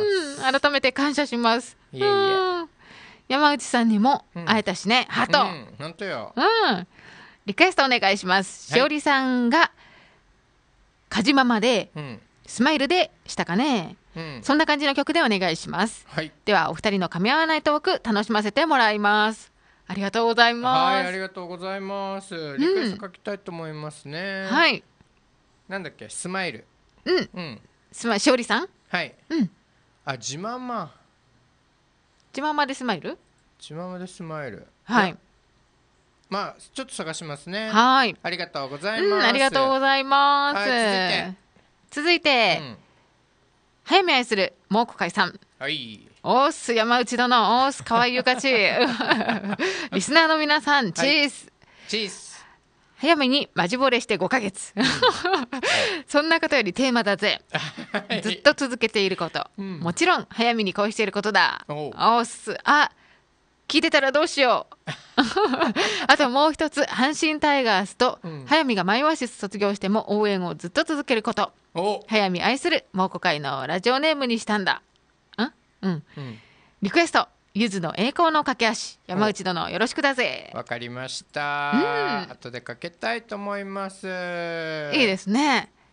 改めて感謝します。 いえいえ、 山内さんにも会えたしね、ハート、 本当よ。 リクエストお願いします。しおりさんがカジママで、スマイルでしたかね、そんな感じの曲でお願いします、ではお二人の噛み合わないトーク楽しませてもらいます。ありがとうございます。 はい、ありがとうございます。リクエスト書きたいと思いますね。 はい。 なんだっけ、スマイル。 しおりさん。 はい。あ、自慢ま。 自慢までスマイル。 自慢までスマイル。 はい。 まあ、ちょっと探しますね。 はい。 ありがとうございます。 ありがとうございます。続いて。早見愛する蒙古会さん。 はい。 おーす山内殿、おーすかわいゆかち。リスナーの皆さん、チーズ。 チーズ。 早めにマジボレして5ヶ月。そんなことよりテーマだぜ。ずっと続けていること。もちろん早めに恋していることだ。おーす。あ、聞いてたらどうしよう。あともう一つ、阪神タイガースと早見がマイオアシス卒業しても応援をずっと続けること。早見愛する蒙古会のラジオネームにしたんだ。リクエスト、ゆずの栄光の架け橋。山内殿よろしくだぜ。 わかりました。後でかけたいと思います。 いいですね。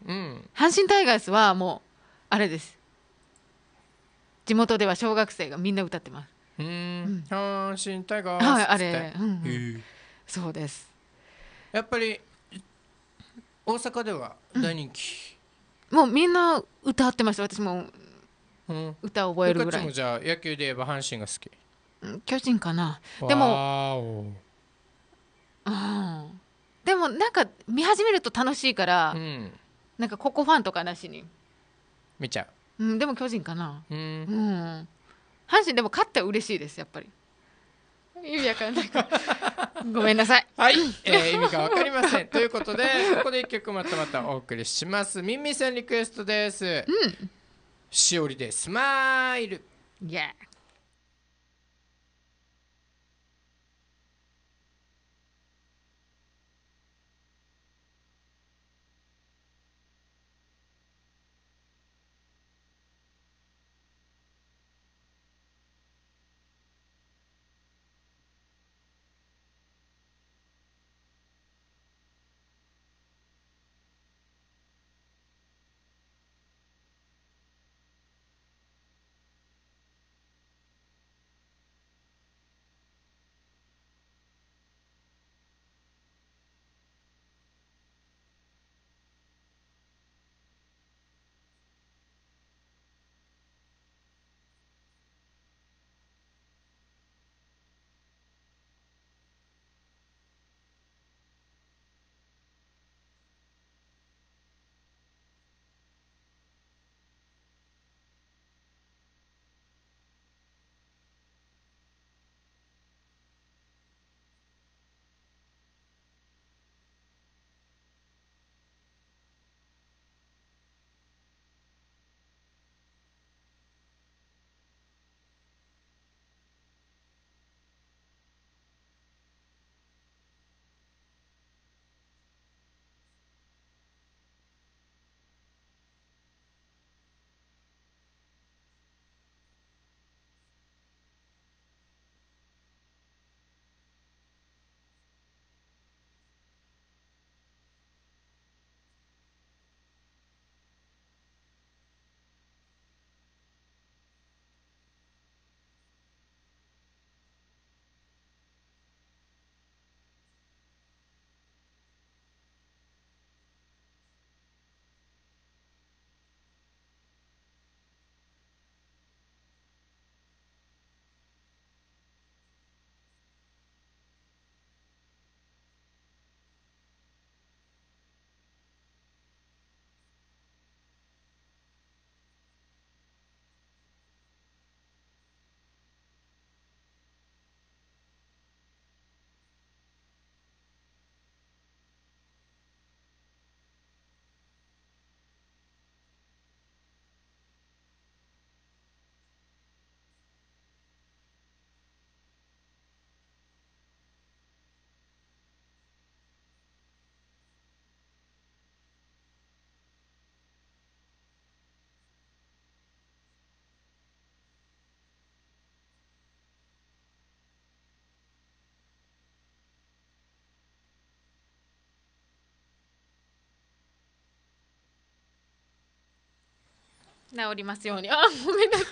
阪神タイガースはもうあれです、地元では小学生がみんな歌ってます。 阪神タイガース、 はい、あれ、そうです。 やっぱり大阪では大人気、 もうみんな歌ってました。私も歌を覚えるぐらい。 もじゃあ野球で言えば阪神が好き？ 巨人かな。でもでもなんか見始めると楽しいから、なんかここファンとかなしに見ちゃう。でも巨人かな。阪神でも勝ったら嬉しいです、やっぱり。意味わかんないからごめんなさい。 はい、意味がわかりませんということで、ここで一曲またお送りします。ミンミンさんリクエストです。しおりでスマイル。 治りますように。ごめんなさい。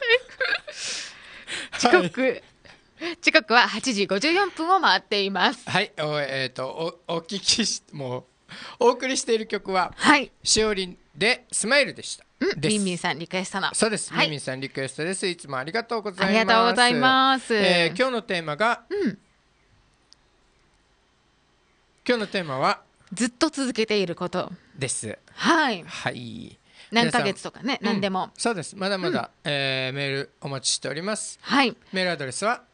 時刻は8時54分を回っています。 はい、お聞きし、もうお送りしている曲は、しおりんでスマイルでした。 ミンミンさんリクエストの。 そうです、ミンミンさんリクエストです。いつもありがとうございます。 ありがとうございます。 今日のテーマが、今日のテーマはずっと続けていることです。 はい。何ヶ月とかね、何でも。 そうです。まだまだ、メールお待ちしております。 はい。 メールアドレスは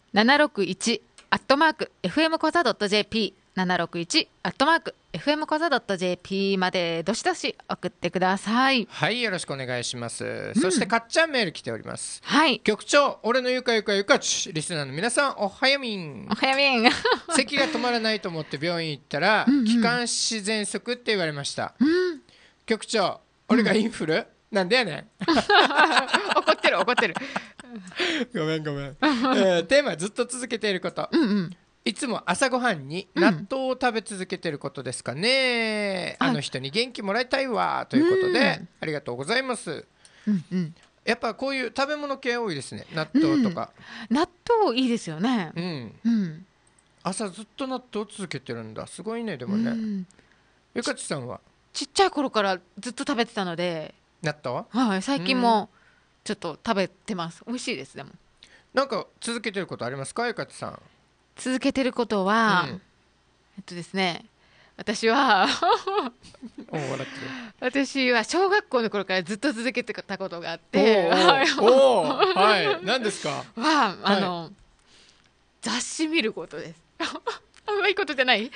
761@fmコザ .jp 761@fmコザ .jp までどしどし送ってください。 はい、よろしくお願いします。そしてかっちゃんメール来ております。 はい。 局長、俺のゆかゆかゆかち、リスナーの皆さんおはよみん。 おはよみん。 咳が止まらないと思って病院行ったら、気管支喘息って言われました。局長、俺がインフル、なんでやねん。 怒ってる。 ごめん。テーマはずっと続けていること。 いつも朝ごはんに納豆を食べ続けてることですかね、あの人に元気もらいたいわということで、ありがとうございます。やっぱこういう食べ物系多いですね、納豆とか。 納豆いいですよね。 朝ずっと納豆を続けてるんだ、すごいね。でもね、ゆかちさんはちっちゃい頃からずっと食べてたので、 納豆、 はい、最近もちょっと食べてます。美味しいです。でもなんか続けてることありますか、ゆかちさん。 続けてることは、ですね、私は私は小学校の頃からずっと続けてたことがあって、 何ですか。 雑誌見ることです。あんまいいことじゃない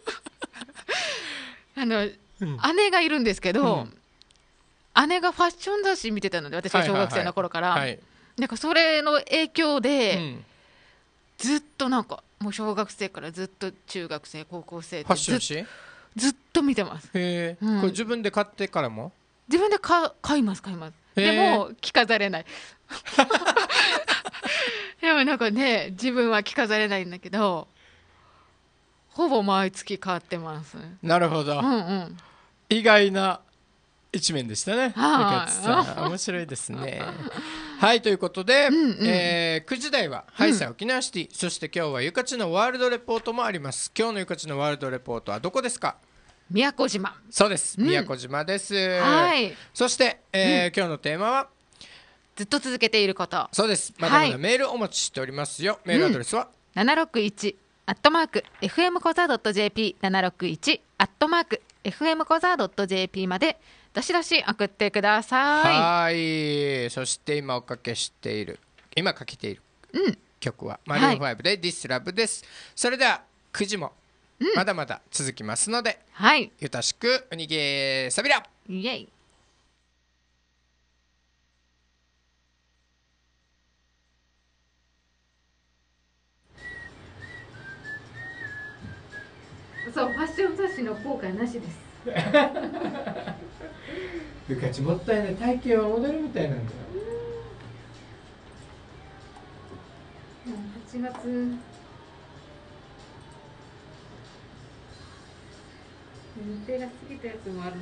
姉がいるんですけど、姉がファッション雑誌見てたので、私が小学生の頃から、なんかそれの影響で、ずっとなんかもう小学生からずっと中学生高校生ってずっと見てます。 これ自分で買ってからも？ 自分で買います。でも着飾れないでもなんかね、自分は着飾れないんだけど、ほぼ毎月買ってます。 なるほど、意外な一面でしたね。面白いですね。はい、ということで、9時台はハイサイ沖縄シティ、そして今日はゆかちのワールドレポートもあります。今日のゆかちのワールドレポートはどこですか？ 宮古島。 そうです、宮古島です。そして、今日のテーマはずっと続けていること。 そうです。まだまだメールお待ちしておりますよ。メールアドレスは、 761@fm コザ .jp 761@fm コザ .jp までどしどし送ってください。はい。そして今かけている曲はマリオン5で This Love です。それでは9時もまだまだ続きますので、ゆたしくうにげさびら。 イエイ。そう、ファッション雑誌の効果なしです。 ゆかちもったいない、体型はモデルみたいなんだよ。 8月日程が過ぎたやつもあるの。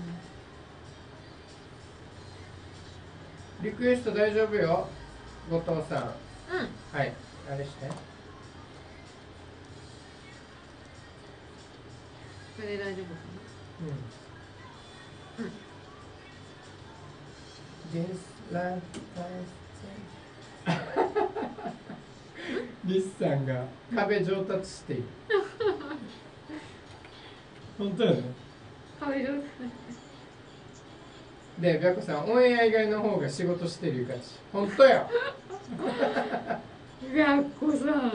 リクエスト大丈夫よ、後藤さん。はい、あれして。 それで大丈夫かな。 リスさんが壁上達している。本当よね。 壁上達で、白子さん、オンエア以外の方が仕事してるゆかち。本当よ。 白子さん。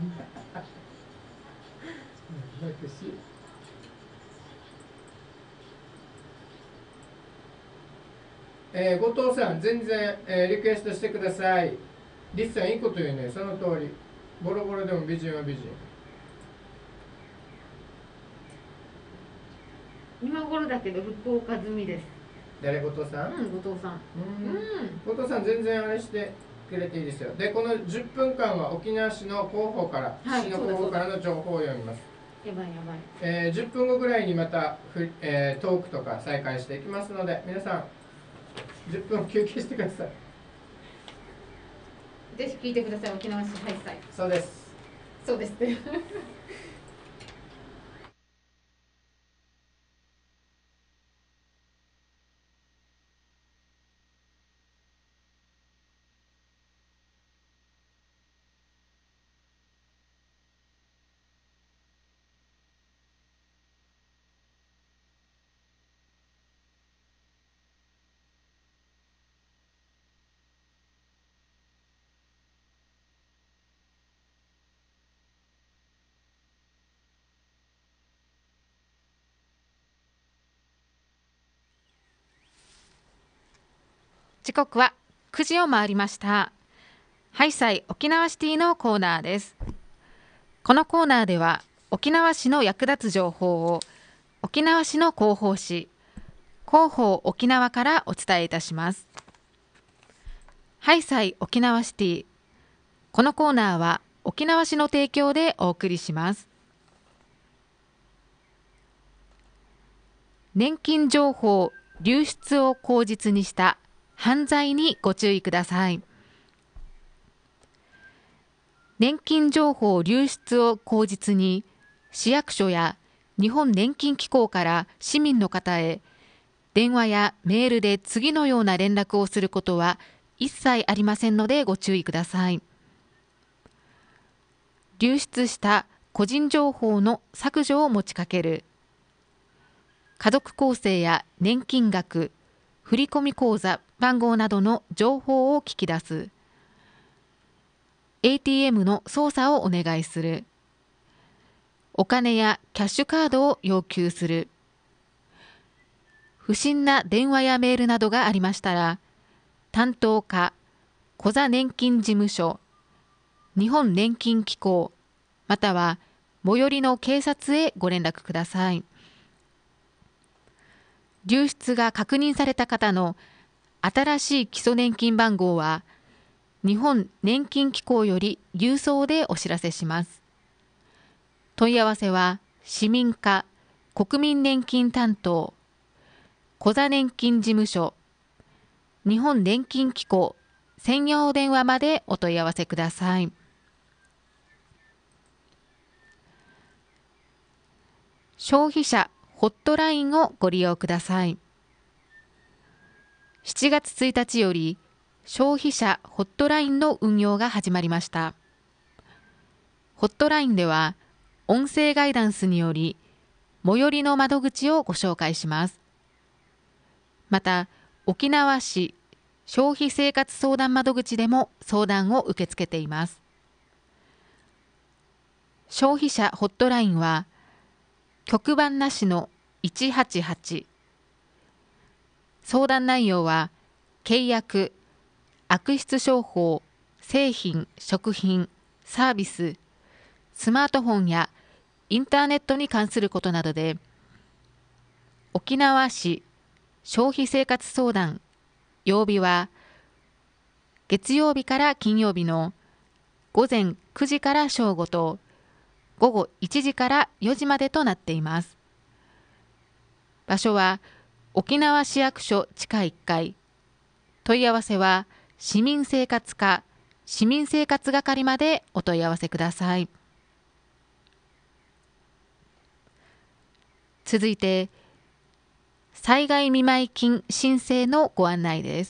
後藤さん、全然、リクエストしてください。リスさん、いいこと言うね。その通り。ボロボロでも美人は美人。 今頃だけど福岡済みです。 誰？後藤さん？ 後藤さん。 後藤さん、全然あれしてくれていいですよ。で、この10分間は沖縄市の広報から、市の広報からの情報を読みます。 やばい。 10分後ぐらいにまたトークとか再開していきますので、皆さん10分休憩してください。 ぜひ聞いてください。沖縄市ハイサイ。 そうです。 そうですって時刻は9時を回りました。ハイサイ沖縄シティのコーナーです。このコーナーでは沖縄市の役立つ情報を沖縄市の広報誌広報沖縄からお伝えいたします。ハイサイ沖縄シティ。このコーナーは沖縄市の提供でお送りします。年金情報流出を口実にした犯罪にご注意ください。年金情報流出を口実に市役所や日本年金機構から市民の方へ電話やメールで次のような連絡をすることは一切ありませんのでご注意ください。流出した個人情報の削除を持ちかける。家族構成や年金額、振込口座番号などの情報を聞き出す。ATM の操作をお願いする。お金やキャッシュカードを要求する。不審な電話やメールなどがありましたら、担当課、口座年金事務所、日本年金機構、または最寄りの警察へご連絡ください。流出が確認された方の新しい基礎年金番号は、日本年金機構より郵送でお知らせします。問い合わせは、市民課国民年金担当、口座年金事務所、日本年金機構専用電話までお問い合わせください。消費者ホットラインをご利用ください。7月1日より消費者ホットラインの運用が始まりました。ホットラインでは音声ガイダンスにより最寄りの窓口をご紹介します。また、沖縄市消費生活相談窓口でも相談を受け付けています。消費者ホットラインは局番なしの188。相談内容は契約、悪質商法、製品・食品、サービス、スマートフォンやインターネットに関することなどで、沖縄市消費生活相談、曜日は月曜日から金曜日の午前9時から正午と午後1時から4時までとなっています。場所は沖縄市役所地下1階。問い合わせは市民生活課市民生活係までお問い合わせください。続いて、災害見舞金申請のご案内です。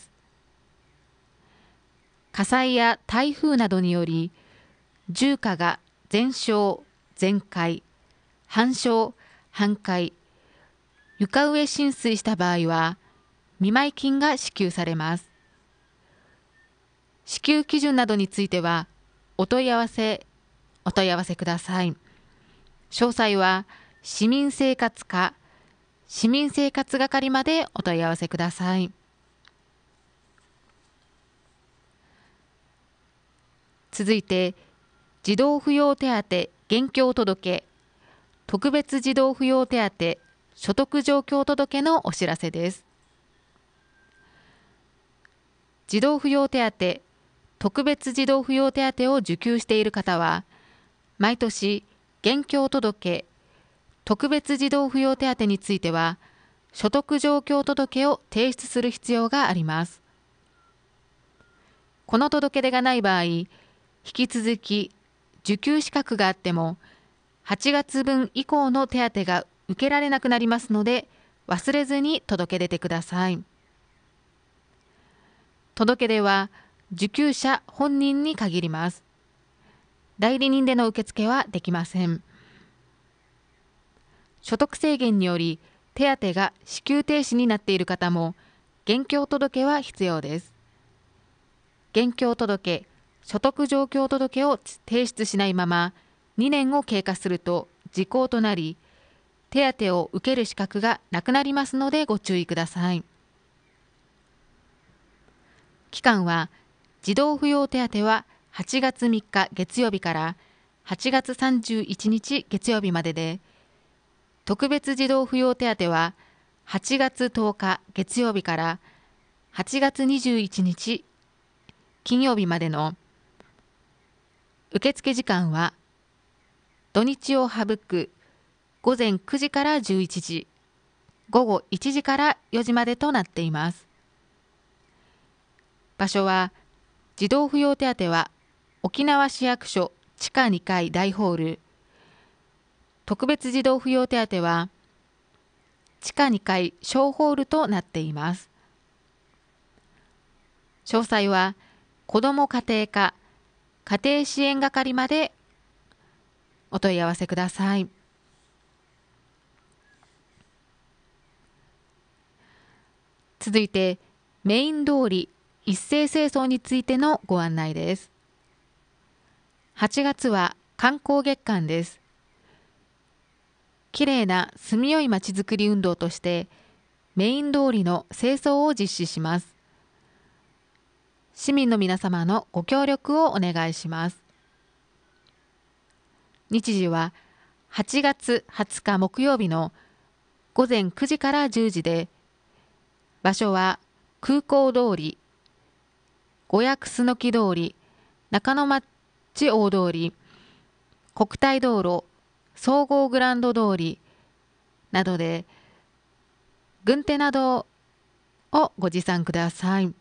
火災や台風などにより住家が全焼、全壊、半焼、半壊、床上浸水した場合は見舞金が支給されます。支給基準などについてはお問い合わせください。詳細は市民生活課市民生活係までお問い合わせください。続いて、児童扶養手当現況届、特別児童扶養手当所得状況届のお知らせです。児童扶養手当、特別児童扶養手当を受給している方は、毎年現況届、特別児童扶養手当については、所得状況届を提出する必要があります。この届け出がない場合、引き続き受給資格があっても、8月分以降の手当が受けられなくなりますので、忘れずに届け出てください。届け出は受給者本人に限ります。代理人での受付はできません。所得制限により手当が支給停止になっている方も、現況届は必要です。現況届、所得状況届を提出しないまま2年を経過すると時効となり、手当を受ける資格がなくなりますのでご注意ください。期間は、児童扶養手当は8月3日月曜日から8月31日月曜日までで、特別児童扶養手当は8月10日月曜日から8月21日金曜日までの受付時間は土日を省く午前9時から11時、午後1時から4時までとなっています。場所は児童扶養手当は沖縄市役所地下2階大ホール、特別児童扶養手当は地下2階小ホールとなっています。詳細は子ども家庭課家庭支援係までお問い合わせください。続いてメイン通り一斉清掃についてのご案内です。8月は観光月間です。きれいな住みよいまちづくり運動としてメイン通りの清掃を実施します。市民の皆様のご協力をお願いします。日時は8月20日木曜日の午前9時から10時で、場所は空港通り、五薬すのき通り、中野町大通り、国体道路、総合グランド通りなどで、軍手などをご持参ください。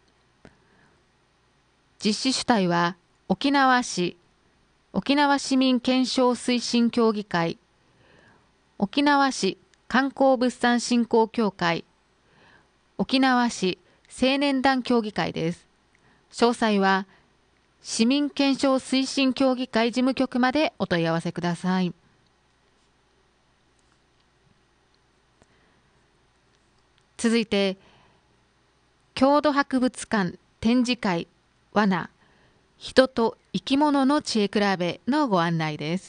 実施主体は沖縄市、沖縄市民検証推進協議会、沖縄市観光物産振興協会、沖縄市青年団協議会です。詳細は市民検証推進協議会事務局までお問い合わせください。続いて、郷土博物館展示会罠人と生き物の知恵比べのご案内です。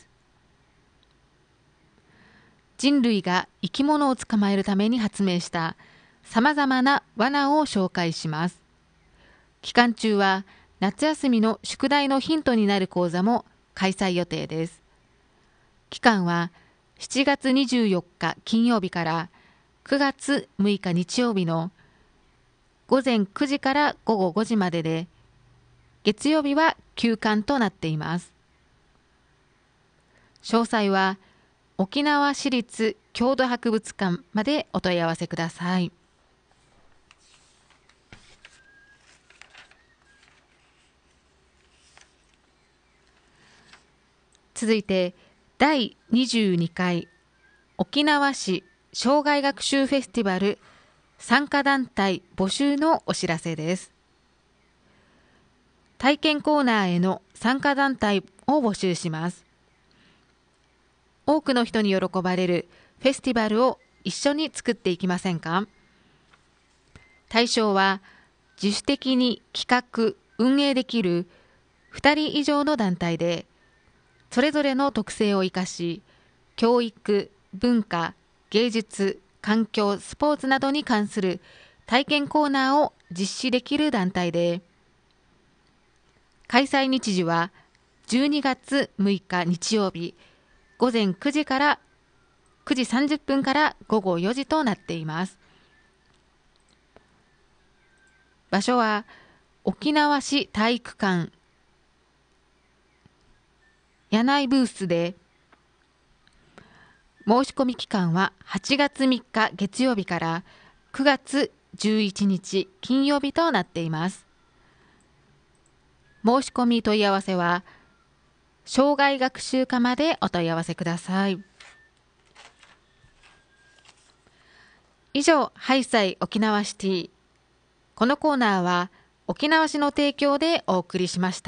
人類が生き物を捕まえるために発明したさまざまな罠を紹介します。期間中は夏休みの宿題のヒントになる講座も開催予定です。期間は7月24日金曜日から9月6日日曜日の午前9時から午後5時までで、月曜日は休館となっています。詳細は沖縄市立郷土博物館までお問い合わせください。続いて第22回沖縄市障害学習フェスティバル参加団体募集のお知らせです。体験コーナーへの参加団体を募集します。多くの人に喜ばれるフェスティバルを一緒に作っていきませんか？対象は自主的に企画・運営できる2人以上の団体で、それぞれの特性を生かし、教育、文化、芸術、環境、スポーツなどに関する体験コーナーを実施できる団体で、開催日時は12月6日日曜日午前9時から9時30分から午後4時となっています。場所は沖縄市体育館野内ブースで、申し込み期間は8月3日月曜日から9月11日金曜日となっています。申し込み問い合わせは障害学習課までお問い合わせください。以上、ハイサイ沖縄シティ。このコーナーは沖縄市の提供でお送りしました。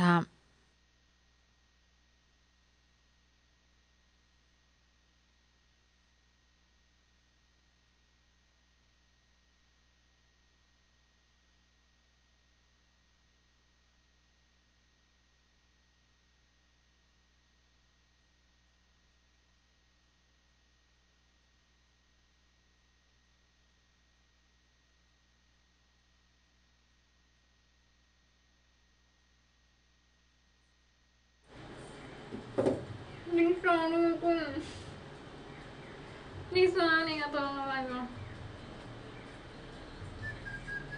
リンさん、ロー君。リンさん、ありがとうござい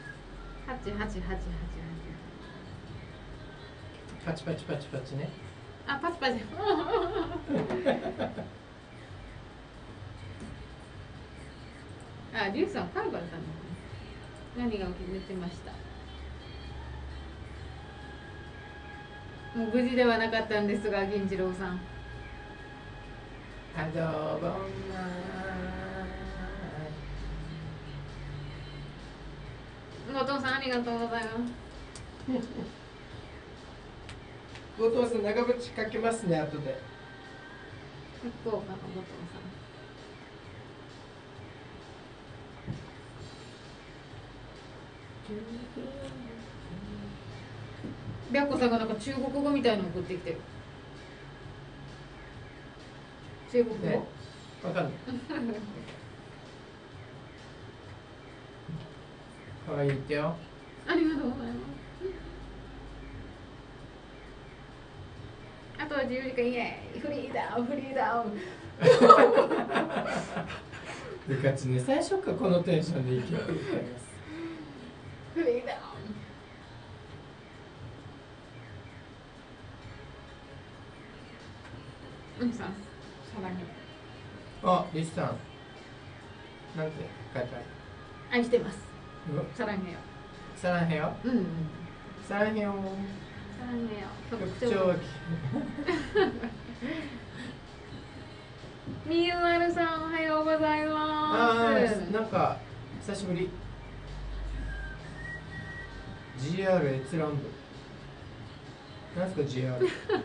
ます。8、8、8、8、8。 パチパチパチパチね。 あ、パチパチあ、リュウさん、カルバルさんの何が起き寝てました。もう無事ではなかったんですが、銀次郎さん。 あ、どうも後藤さん、ありがとうございます。 後藤さん、長渕かけますね、後で。 福岡の後藤さん。白子さんがなんか中国語みたいなの送ってきてる。中国語、 ね、わかんない。かわいいってよ。 ありがとうございます。あとは自由時間、イエーイ、フリーダウン、フリーダウン。 部活ね、最初からこのテンションでいけばいいと思います。 フリーダウン。うんさん、さらに。 あ、リスさん。なんて書いてある。 愛してます。さらによ。 サランヘヨ。 うんうん。 サランヘヨ。 さらによ。 局長。 みゆまるさん、おはようございます。 ああ、なんか久しぶり。GR 閲覧部。なんすか GR。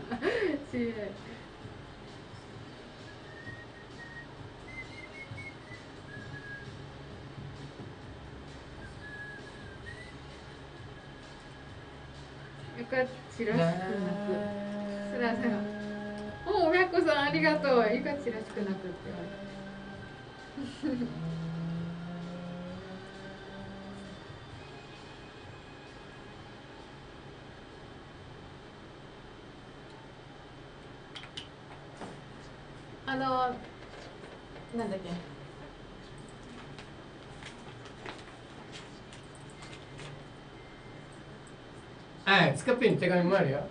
よかちらしくなく。すらさん。おお、白子さん、ありがとう。ゆかちらしくなくって言われて。なんだっけ。 はい、スカッピーに手紙もあるよ。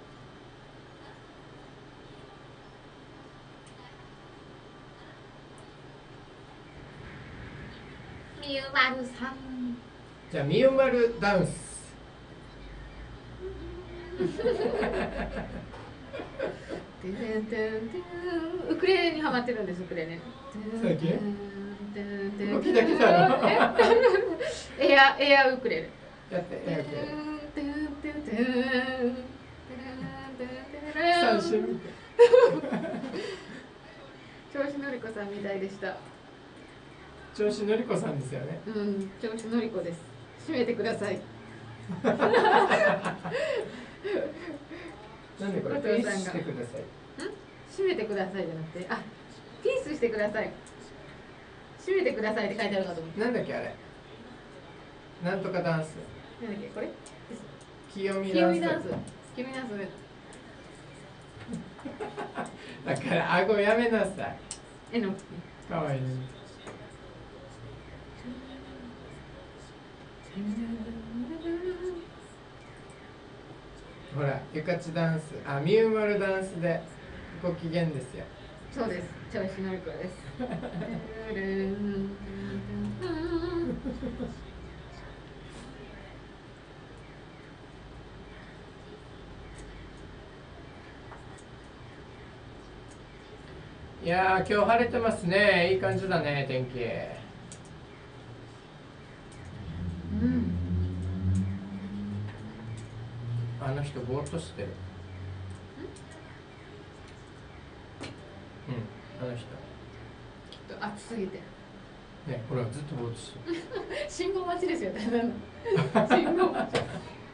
みゆまるさん。 じゃあみゆまるダンス。 ウクレレにハマってるんです。ウクレレ。 最近動きだけだろ。 エアウクレレ。 やってエアウクレレ。三種みたい。 調子のりこさんみたいでした。 調子のりこさんですよね。 うん、調子のりこです。閉めてください。 なんでこれピースしてください。 閉めてくださいじゃなくて、あ、ピースしてください。閉めてくださいって書いてあるかと思って。 なんだっけあれ。なんとかダンス。 なんだっけこれ？ 清見ダンス。 清見ダンス。 だから顎やめなさい。かわいい。ほら、ゆかちダンス、あ、みゆまるダンスでご機嫌ですよ。 そうです。調子のりこです。 いやー、今日晴れてますね。いい感じだね、天気。 うん。 あの人ぼーっとしてる。うん、あの人。 きっと暑すぎて。 ね、ほらずっとぼーっとしてる。 信号待ちですよ。ただの信号待ち。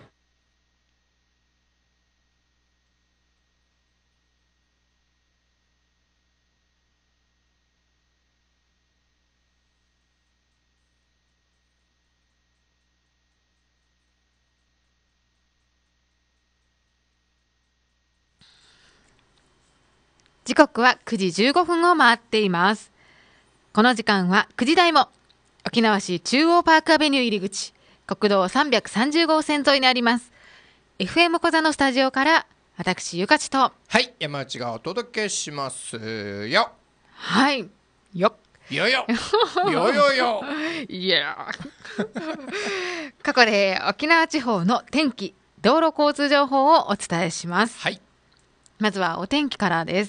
時刻は9時15分を回っています。この時間は9時台も沖縄市中央パークアベニュー入り口国道330号線沿いにあります FM 小座のスタジオから私ゆかちと、 はい、山内がお届けしますよ。 はいよよよよよよいや過去で沖縄地方の天気、道路交通情報をお伝えします。 はい、 まずはお天気からです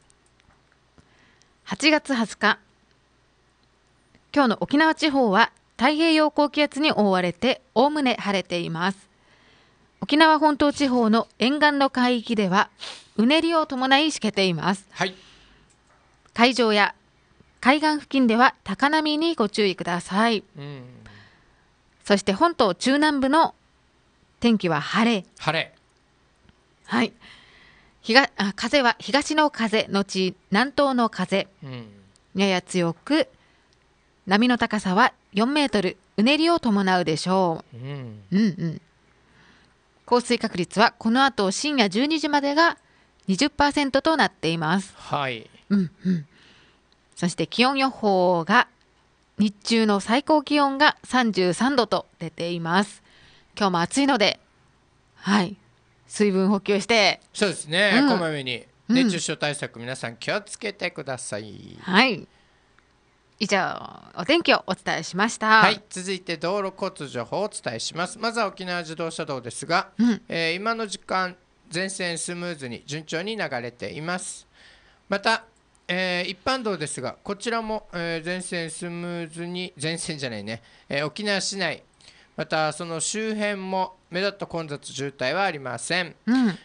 。8月20日、今日の沖縄地方は太平洋高気圧に覆われておおむね晴れています。沖縄本島地方の沿岸の海域ではうねりを伴いしけています。 はい、 海上や海岸付近では高波にご注意ください。そして本島中南部の天気は晴れ。はい。風は東の風のち南東の風、やや強く、波の高さは4メートル、うねりを伴うでしょう。降水確率はこの後深夜12時までが 20% となっています。 はい。 そして気温予報が、日中の最高気温が33度と出ています。今日も暑いので、はい、水分補給して、 そうですね、こまめに熱中症対策、皆さん気をつけてください。 はい。以上、お天気をお伝えしました。 はい、続いて道路交通情報をお伝えします。まずは沖縄自動車道ですが、今の時間全線スムーズに順調に流れています。また、一般道ですが、こちらも、全線スムーズに、全線じゃないね、沖縄市内、またその周辺も目立った混雑渋滞はありません。国道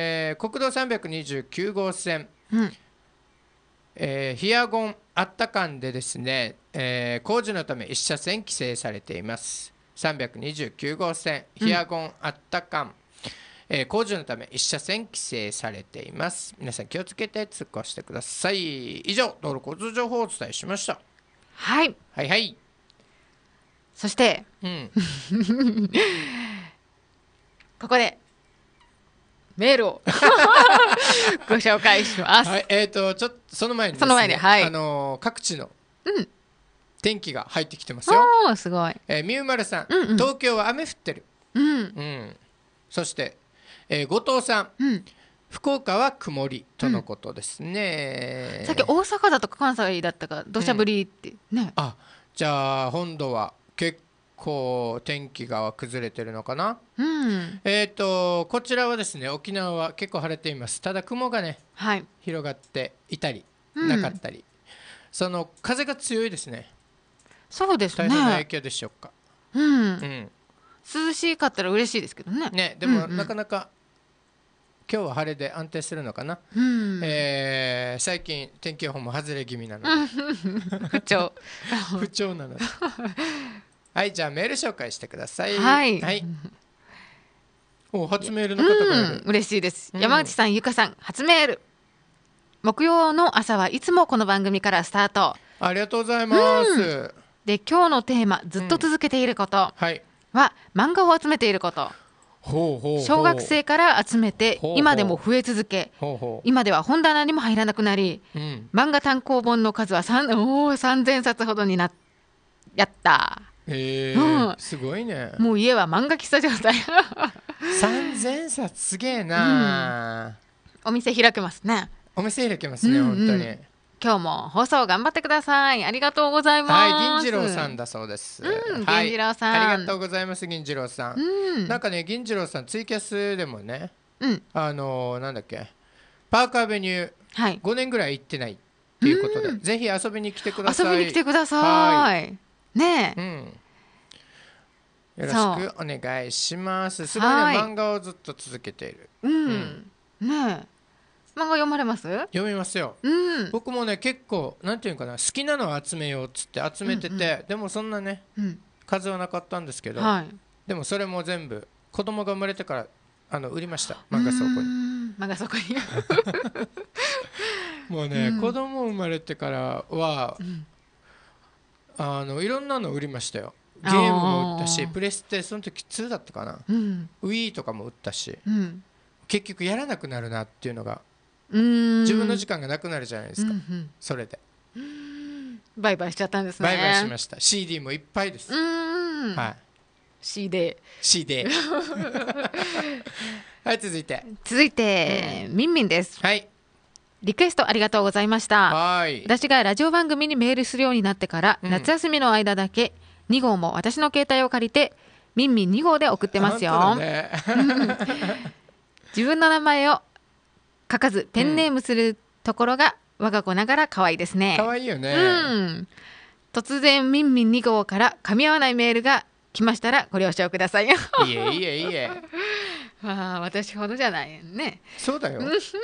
329号線、ヒアゴンあった間でですね、工事のため1車線規制されています。329号線ヒアゴンあった間、工事のため1車線規制されています。皆さん気をつけて通行してください。以上、道路交通情報をお伝えしました。 はい。 はいはい。 そして、ここでメールをご紹介します。 はい、ちょっとその前にですね、はい、各地の天気が入ってきてますよ。 すごい。 みゆまるさん、東京は雨降ってる。そして、後藤さん、福岡は曇りとのことですね。 さっき大阪だとか関西だったか土砂降りってね。 じゃあ本土は結構天気が崩れてるのかな。こちらはですね、沖縄は結構晴れています。ただ雲がね、広がっていたりなかったり、その風が強いですね。 そうですね。 大変な影響でしょうか。 涼しかったら嬉しいですけどね。 でも、なかなか今日は晴れで安定するのかな。最近天気予報も外れ気味なので不調なのではい、じゃあメール紹介してください。はい、初メールの方がいる。 嬉しいです。山内さん、ゆかさん、初メール。木曜の朝はいつもこの番組からスタート。 ありがとうございます。 で、今日のテーマ、ずっと続けていることは、漫画を集めていること。小学生から集めて今でも増え続け、今では本棚にも入らなくなり、漫画単行本の数は3000冊ほどにやった。 すごいね。 もう家は漫画喫茶状態 3000冊すげえな。 お店開けますね。 本当に。 今日も放送頑張ってください。ありがとうございます。 銀次郎さんだそうです。 銀次郎さん、 ありがとうございます。銀次郎さん、なんかね、銀次郎さんツイキャスでもね、なんだっけ、パークアベニュー、5年ぐらい行ってないっていうことで、ぜひ遊びに来てください。 遊びに来てください。ねえ、よろしくお願いします。すごいね、漫画をずっと続けている。 ねえ、漫画読まれます？ 読みますよ。僕もね、結構なんていうかな、好きなのを集めようっつって集めてて、でもそんなね、数はなかったんですけど、でもそれも全部子供が生まれてから売りました。漫画倉庫に。もうね、子供生まれてからは、いろんなの売りましたよ。ゲームも売ったし、プレステその時2だったかな、Wii とかも売ったし、結局やらなくなるなっていうのが、自分の時間がなくなるじゃないですか。それで売買しちゃったんですね。 売買しました。 CD もいっぱいです。 C で C ではい、続いて、 みんみんです。 はい、 リクエストありがとうございました。 はい、 私がラジオ番組にメールするようになってから、夏休みの間だけ2号も私の携帯を借りてみんみん2号で送ってますよ、 ね、 自分の名前を書かずペンネームするところが我が子ながら可愛いですね。 可愛いよね、 突然みんみん2号から噛み合わないメールが来ましたらご了承ください。いえ私ほどじゃないね。 そうだよ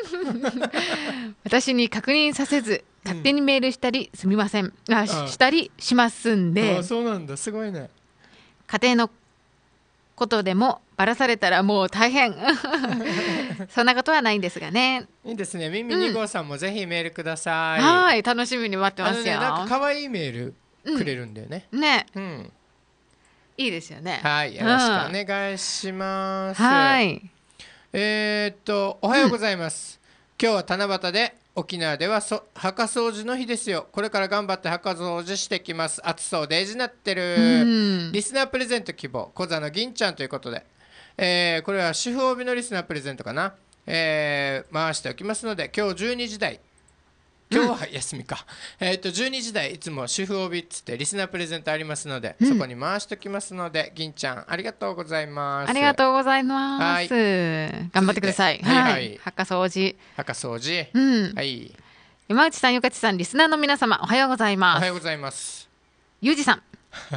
私に確認させず勝手にメールしたりすみません、したりしますんで。 そうなんだ、すごいね。 家庭のことでもバラされたらもう大変そんなことはないんですがね。 いいですね。ミンミン2号さんもぜひメールください。 はい、楽しみに待ってますよ。 なんか可愛いメールくれるんだよね。 ね、いいですよね。 はい、よろしくお願いします。 はい。 おはようございます。今日は七夕で沖縄では墓掃除の日ですよ。これから頑張って墓掃除してきます。暑そうデージになってる。リスナープレゼント希望、小座の銀ちゃんということで、これは主婦帯のリスナープレゼントかな、回しておきますので、今日12時台、今日は休みか、12時台いつも主婦帯っつってリスナープレゼントありますので、そこに回しておきますので、銀ちゃんありがとうございます。 ありがとうございます。頑張ってください。はい、墓掃除。はい。山内さん、ゆかちさん、リスナーの皆様、おはようございます。 おはようございます。 ゆうじさん。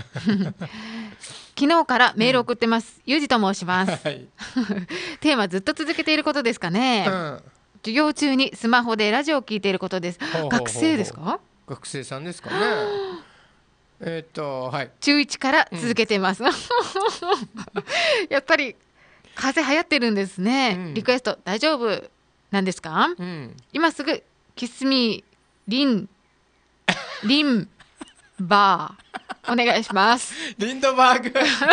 昨日からメール送ってます。ゆうじと申します。テーマずっと続けていることですかね。授業中にスマホでラジオを聞いていることです。学生ですか？ 学生さんですかね。はい。 中1から続けています。やっぱり風邪流行ってるんですね。リクエスト大丈夫なんですか？今すぐキスミリンバーお願いします。 リンドバーグ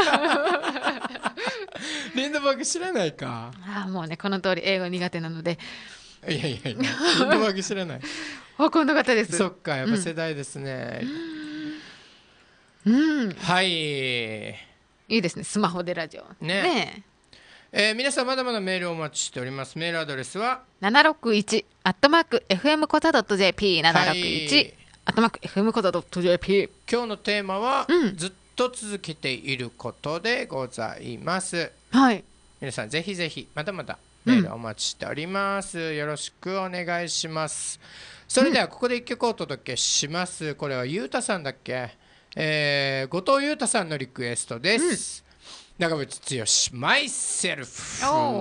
リンドバーグ知らないか。 もうね、この通り英語苦手なので。 いやリンドバーグ知らない。 こんな方です。 そっか、やっぱ世代ですね。はい。 いいですね、スマホでラジオね。皆さんまだまだメールをお待ちしております。メールアドレスは 761@fm コザ .jp 761@fm コザ .jp。 今日のテーマは、ずっと続けていることでございます。 はい。 皆さんぜひぜひまだまだメールお待ちしております。よろしくお願いします。それではここで一曲お届けします。これはゆうたさんだっけ、後藤ゆうたさんのリクエストです。長渕剛、マイセルフ。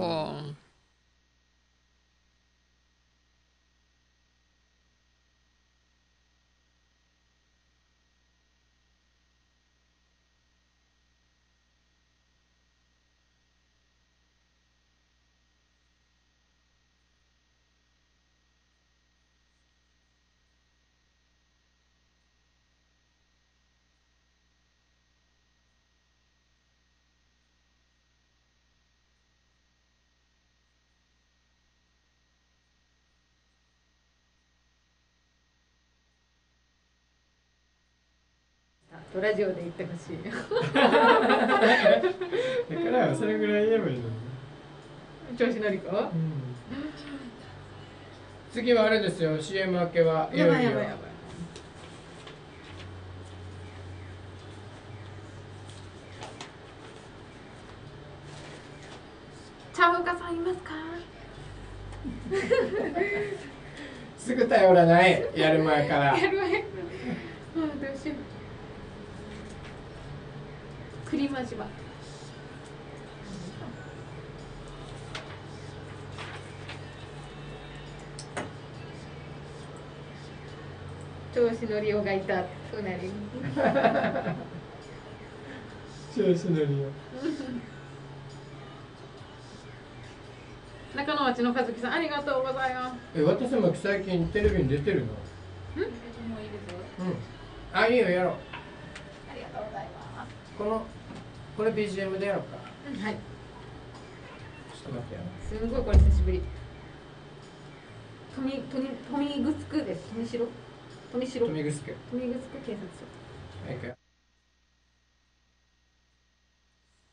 ラジオで言ってほしい。 だからそれぐらい言えばいいの。 調子乗り子、 次はあれですよ、 CM 明けは。 やばい。茶岡さんいますか？ すぐ頼らない、やる前から。 どうしよう。栗間島。調子乗りよがいた隣に。 調子乗りよ。 中野町の和樹さん、ありがとうございます。 私も最近テレビに出てるの。あ、いいよ、やろう。 ありがとうございます。 これ BGM でやろうか。 はい。 ちょっと待ってよ。 すごいこれ久しぶり。富城です。富城警察署。 はい、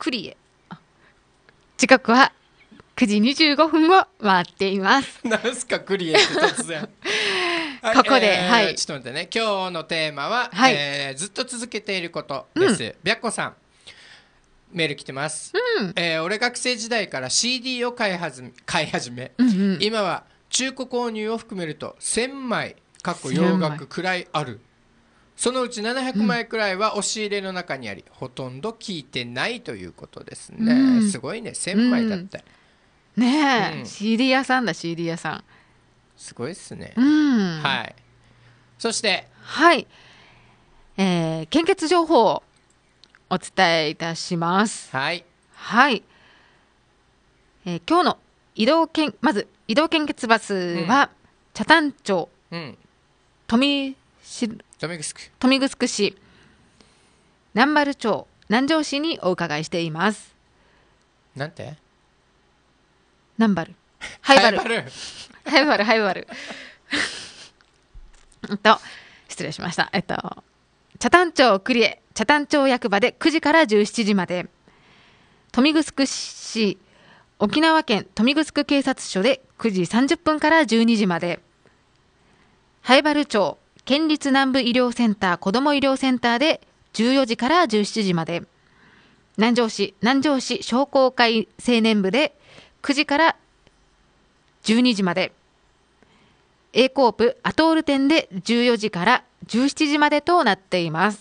クリエ。時刻は9時25分を回っています。 なんすかクリエって突然ここで、はい、 ちょっと待ってね。今日のテーマは、 はい、 ずっと続けていることです。白子さんメール来てます、俺学生時代から CD を買い始め、今は中古購入を含めると1000枚洋楽くらいある。そのうち700枚くらいは押し入れの中にあり、ほとんど聞いてないということですね、すごいね。1000枚だって、 ねえ、CD 屋さんだ。 CD 屋さんすごいっすね。はい。そしてはい、献血情報をお伝えいたします。 はい、 はい。今日のまず移動献血バスは、北谷町、豊見城市、南原町、南城市にお伺いしています。 なんて？ 南原ハイバルハイバル失礼しました。北谷町クリエ北谷町役場で9時から17時まで、豊見城市沖縄県豊見城警察署で9時30分から12時まで、南原町県立南部医療センター子ども医療センターで14時から17時まで、南城市商工会青年部で9時から12時まで、A コープアトール店で14時から17時までとなっています。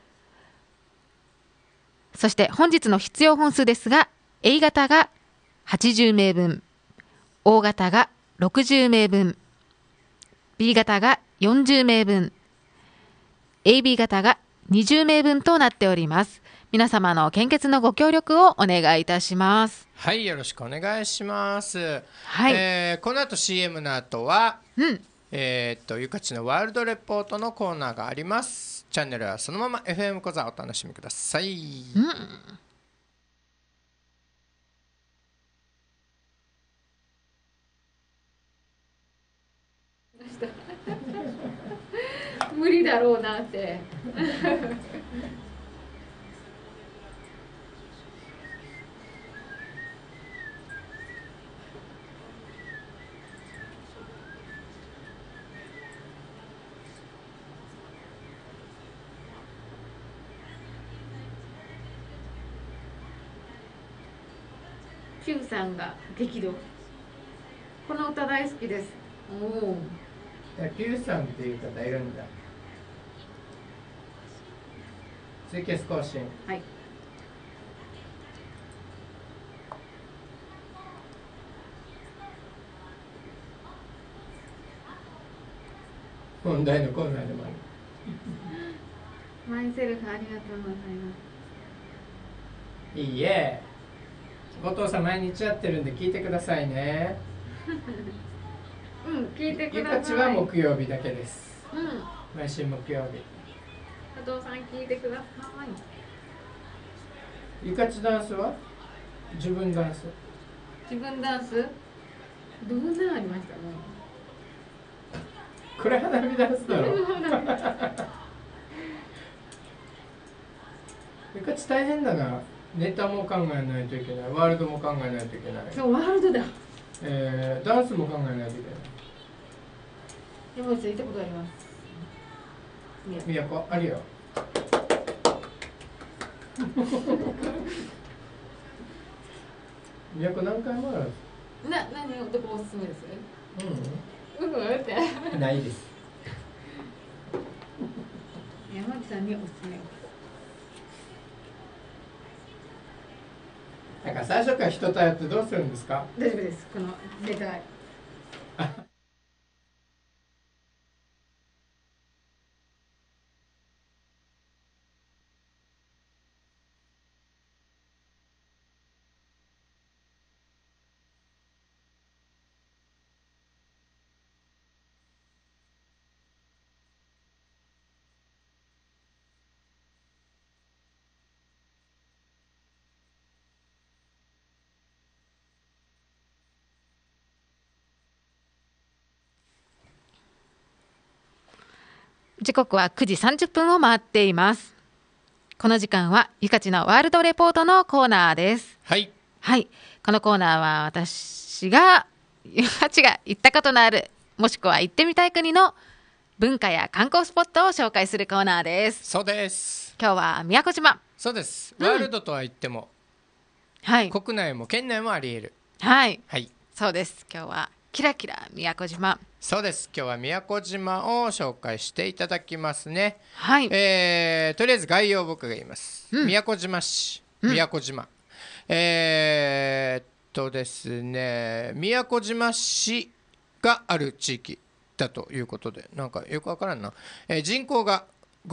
そして本日の必要本数ですが、 A 型が80名分、 O 型が60名分、 B 型が40名分、 AB 型が20名分となっております。皆様の献血のご協力をお願いいたします。 はい、よろしくお願いします。 はい、 この後 CM の後は、ゆかちのワールドレポートのコーナーがあります。チャンネルはそのまま FM 小座お楽しみください。 無理だろうなってピューさんが激怒。この歌大好きです。 ピューさんっていう方いるんだ。ツイキャス更新。 はい。 問題のコーナーでもある。 マイセルフありがとうございます。 いいえ、後藤さん毎日やってるんで聞いてくださいね。 聞いてください。 ゆかちは木曜日だけです。毎週木曜日。 後藤さん聞いてください。 ゆかちダンスは自分ダンス。 自分ダンスどんなありましたね。 これ花火ダンスだろ。ゆかち大変だな。ネタも考えないといけない、ワールドも考えないといけない。 そう、ワールドだ。 ダンスも考えないといけない。 山内さん行ったことあります。 都あるよ。都何回もある。 何をどこおすすめです？ってないです。 山内さんにおすすめ。 だから最初から人とやってどうするんですか？ 大丈夫です。このネタ。時刻は9時30分を回っています。 この時間はゆかちのワールドレポートのコーナーです。 はい、 はい、このコーナーは私がゆかちが行ったことのある、もしくは行ってみたい国の文化や観光スポットを紹介するコーナーです。 そうです。 今日は宮古島。 そうです。ワールドとは言っても、 はい、 国内も県内もあり得る。 はい、 はい、 そうです。今日はキラキラ宮古島。 そうです。今日は宮古島を紹介していただきますね。 はい、 とりあえず概要を僕が言います。宮古島市、宮古島、ですね、宮古島市がある地域だということで、なんかよくわからんな。人口が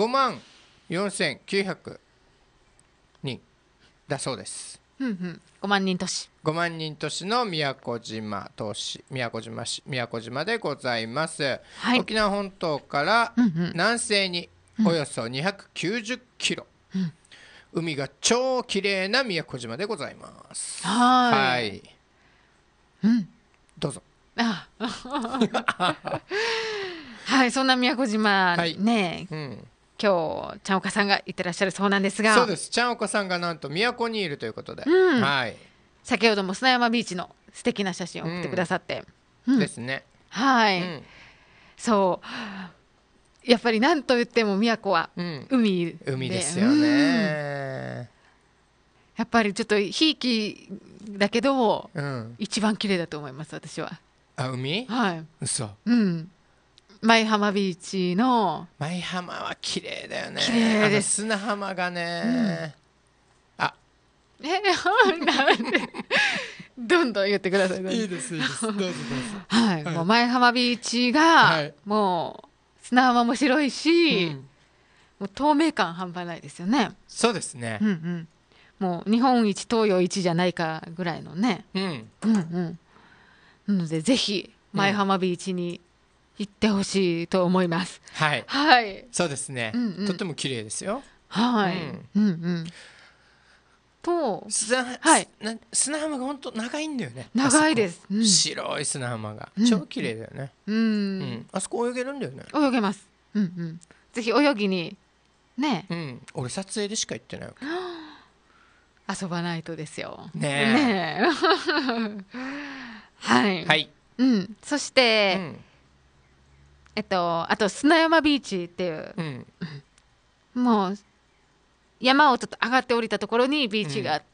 54,900人だそうです。 5万人都市。 5万人都市の宮古島都市、宮古島市、宮古島でございます。はい、沖縄本島から南西におよそ290キロ、海が超綺麗な宮古島でございます。はい、どうぞ。 はい、そんな宮古島ね、今日ちゃんおかさんが行ってらっしゃるそうなんですが。 そうです。ちゃんおかさんがなんと宮古にいるということで、はい、 先ほども砂山ビーチの素敵な写真を送ってくださって、 ですね。 はい、そうやっぱり何と言っても宮古は海で、 海ですよね。 やっぱりちょっとひいきだけど、一番綺麗だと思います、私は。 あ、海？ はい。 嘘。 舞浜ビーチの。 舞浜は綺麗だよね。 綺麗です。 砂浜がね。 なんでどんどん言ってください。 いいですいいです。どうぞどうぞ。 はい。もう舞浜ビーチがもう砂浜も白いし、もう透明感半端ないですよね。 そうですね。 もう日本一東洋一じゃないかぐらいのね。なのでぜひ舞浜ビーチに行ってほしいと思います。 はい。 はい。 そうですね。とても綺麗ですよ。 はい。と、 砂浜が本当長いんだよね。 長いです。 白い砂浜が超綺麗だよね。あそこ泳げるんだよね。 泳げます。ぜひ泳ぎにね。 俺撮影でしか行ってない。 遊ばないとですよ。 ねえ。はい。 はい。 そして、あと砂山ビーチっていう、もう山をちょっと上がって降りたところにビーチがあって、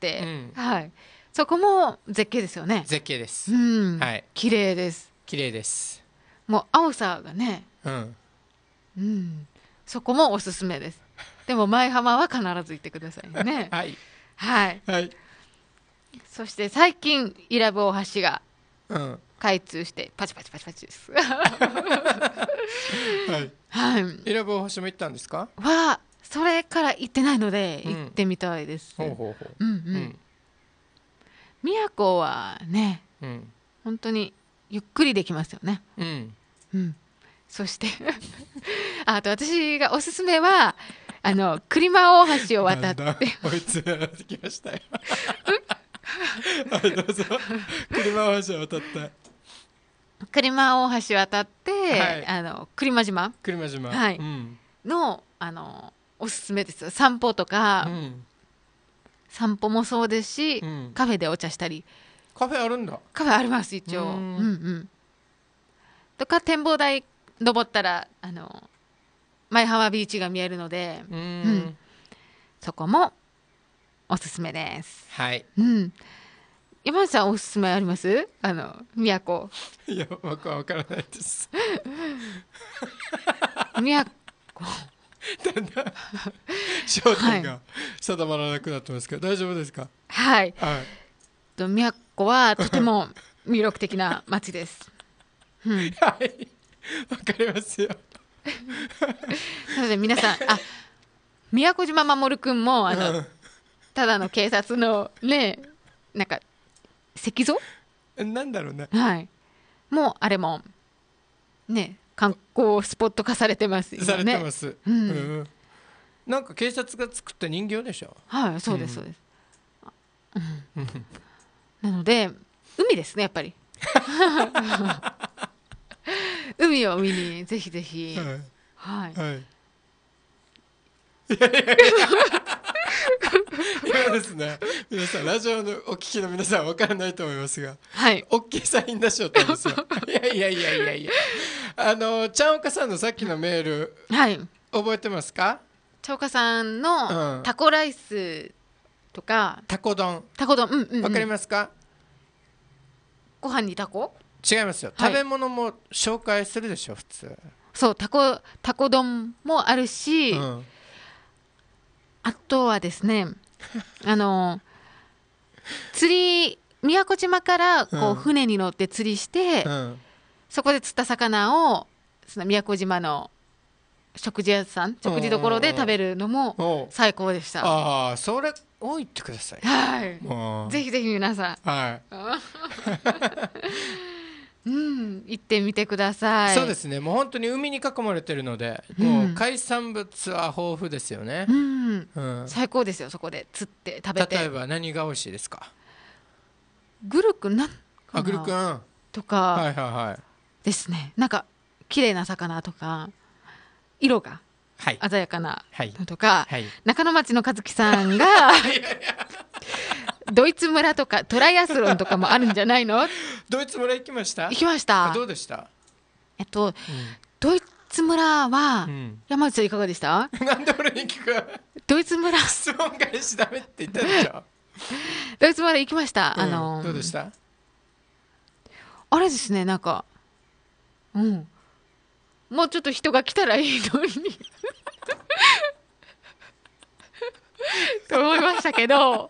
はい、そこも絶景ですよね。 絶景です。はい。 綺麗です。 綺麗です。 もう青さがね、そこもおすすめです。でも舞浜は必ず行ってくださいね。 はい。 はい。 はい。 そして最近伊良部大橋が開通してパチパチパチパチです。 はい。伊良部大橋も行ったんですか？ はそれから行ってないので行ってみたいです。宮古はね、本当にゆっくりできますよね。そしてあと私がおすすめは栗間大橋を渡って追い詰められてきましたよ。はい、どうぞ。栗間大橋を渡った栗間大橋渡って、栗間島のおすすめですよ。散歩とか、散歩もそうですし、カフェでお茶したり。 カフェあるんだ。 カフェあります一応。とか展望台登ったら舞浜ビーチが見えるので、そこもおすすめです。 はい。 山内さんおすすめあります？宮古。 いや、僕は分からないです。 宮古。 だんだん焦点が定まらなくなってますけど、大丈夫ですか？ はい。宮古はとても魅力的な街です。 はい、わかりますよ。 なので皆さん、宮古島守君もただの警察のね、なんか石像なんだろうね。 はい。もうあれもね、観光スポット化されてますよね。 されてます。なんか警察が作った人形でしょ。 はい、そうですそうです。なので海ですね、やっぱり。海を見にぜひぜひ。はい。 ね、皆さんラジオのお聞きの皆さん分からないと思いますが、 はい、 大きいサイン出しちゃったんですよ。いやいやいやいやいや、ちゃんおかさんのさっきのメール、 はい、 覚えてますか？ ちゃおかさんのタコライスとか、 タコ丼、わかりますか？ ご飯にタコ？ 違いますよ、食べ物も紹介するでしょ普通。 そう、タコ丼もあるし、あとはですね釣り、宮古島からこう船に乗って釣りして、そこで釣った魚をその宮古島の食事屋さん、食事どころで食べるのも最高でした。 ああ、それを言ってください。 はい、ぜひぜひ皆さん、 はい行ってみてください。 そうですね、もう本当に海に囲まれてるので、もう海産物は豊富ですよね。 最高ですよ、そこで釣って食べて。 例えば何が美味しいですか？ グルクンなんかな、 グルクンとか、 はいはいはいですね。なんか綺麗な魚とか色が鮮やかなのとか、中野町の和樹さんがドイツ村とかトライアスロンとかもあるんじゃないの？ ドイツ村行きました？ 行きました。 どうでした？ ドイツ村は、山内さんいかがでした？ なんで俺に聞く？ ドイツ村質問返しダメって言ったでしょ。 ドイツ村行きました。 どうでした？ あれですね、なんかもうちょっと人が来たらいいのにと思いましたけど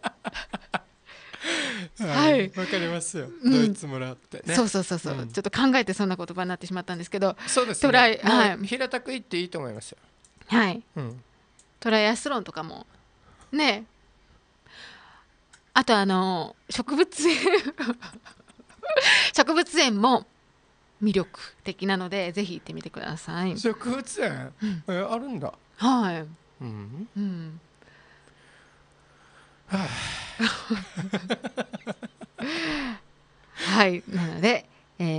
はい、わかりますよ、ドイツ村ってね。 そう、ちょっと考えてそんな言葉になってしまったんですけど、 そうですね、平たく言っていいと思いますよ。 はい、トライアスロンとかもね、あと植物園も魅力的なので、ぜひ行ってみてください。 植物園、あるんだ。 はい、はい、なので、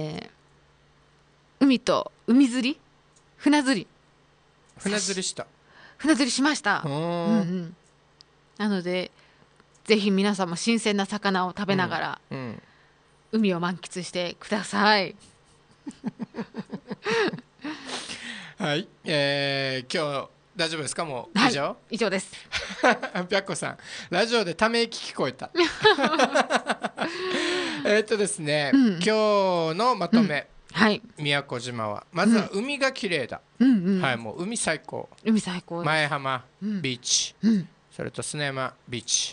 海と海釣り、船釣りしました。なのでぜひ皆さんも新鮮な魚を食べながら、海を満喫してください。 はい、今日大丈夫ですか？もう以上、 以上です。 白子さん、ラジオでため息聞こえた。ですね、今日のまとめ、宮古島はまずは海が綺麗だ。はい、もう海最高。前浜ビーチ、それと砂山ビーチ、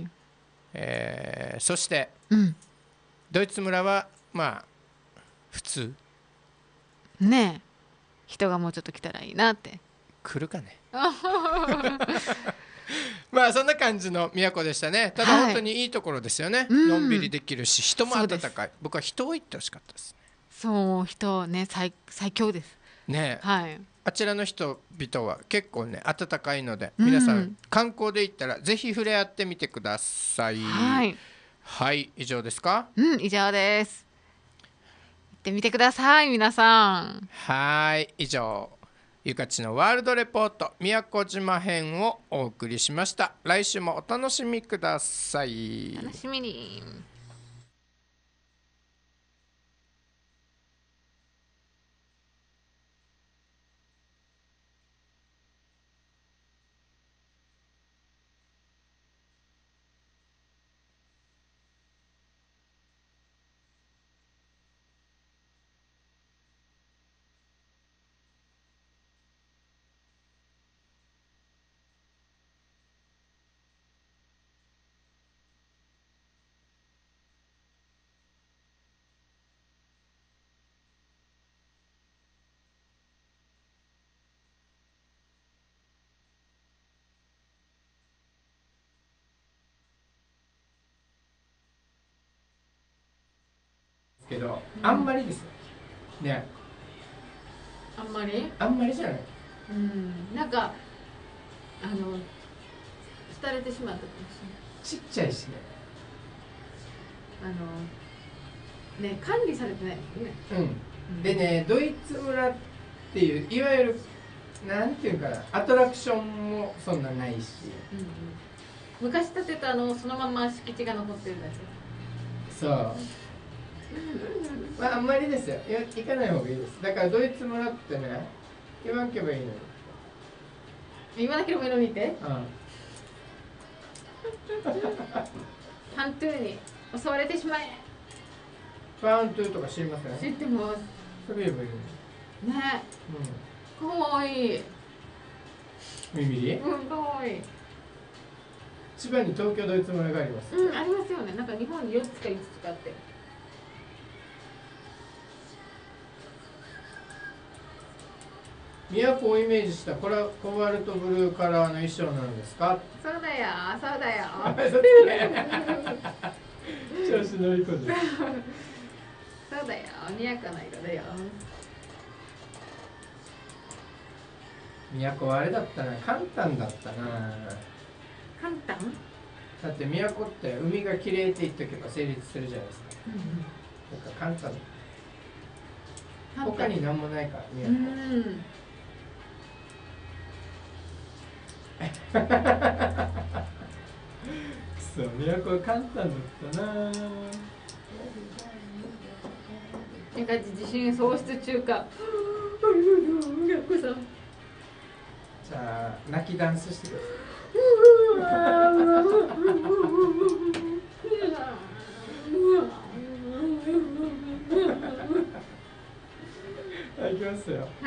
そして、ドイツ村はまあ普通ね。人がもうちょっと来たらいいなって。 来るかね。まあそんな感じの都でしたね。ただ本当にいいところですよね。のんびりできるし、人も温かい。僕は人を行ってほしかったです。 そう、人ね、最強ですね。あちらの人々は結構ね温かいので、皆さん観光で行ったらぜひ触れ合ってみてください。はい、以上ですか？ 以上です。行ってみてください皆さん。 はい、以上ゆかちのワールドレポート宮古島編をお送りしました。来週もお楽しみください。 楽しみに。 けど、あんまりですね。 あんまりじゃない。 なんか廃れてしまったかもしれない。ちっちゃいしね。 管理されてないですよね。 でね、ドイツ村っていういわゆるなんていうかな、アトラクションもそんなないし、 昔建てたそのまま敷地が残ってるやつ。そう。まああんまりですよ。行かない方がいいです。だからドイツ村ってね、言わんけばいいのに。 言わなければいいのにって。 うん。 ハントゥーに襲われてしまえ。 ハントゥーとか知りません？ 知ってます。 それ言えばいいのに。 ね。かわいい。 耳？ かわいい。 千葉に東京ドイツ村があります。 ありますよね。なんか日本に4つか5つかあって。 都をイメージしたコバルトブルーカラーの衣装なんですか？ そうだよ、そうだよ。 調子乗り込んで。 そうだよ、似合うかな色だよ。 都はあれだったな、簡単だったな。 簡単？ だって都って海が綺麗って言っとけば成立するじゃないですか。だから簡単。他に何もないから都。くそ、都は簡単だったな。 なんか自信喪失中か。 じゃあ泣きダンスしてください。はい、行きますよ。 はい。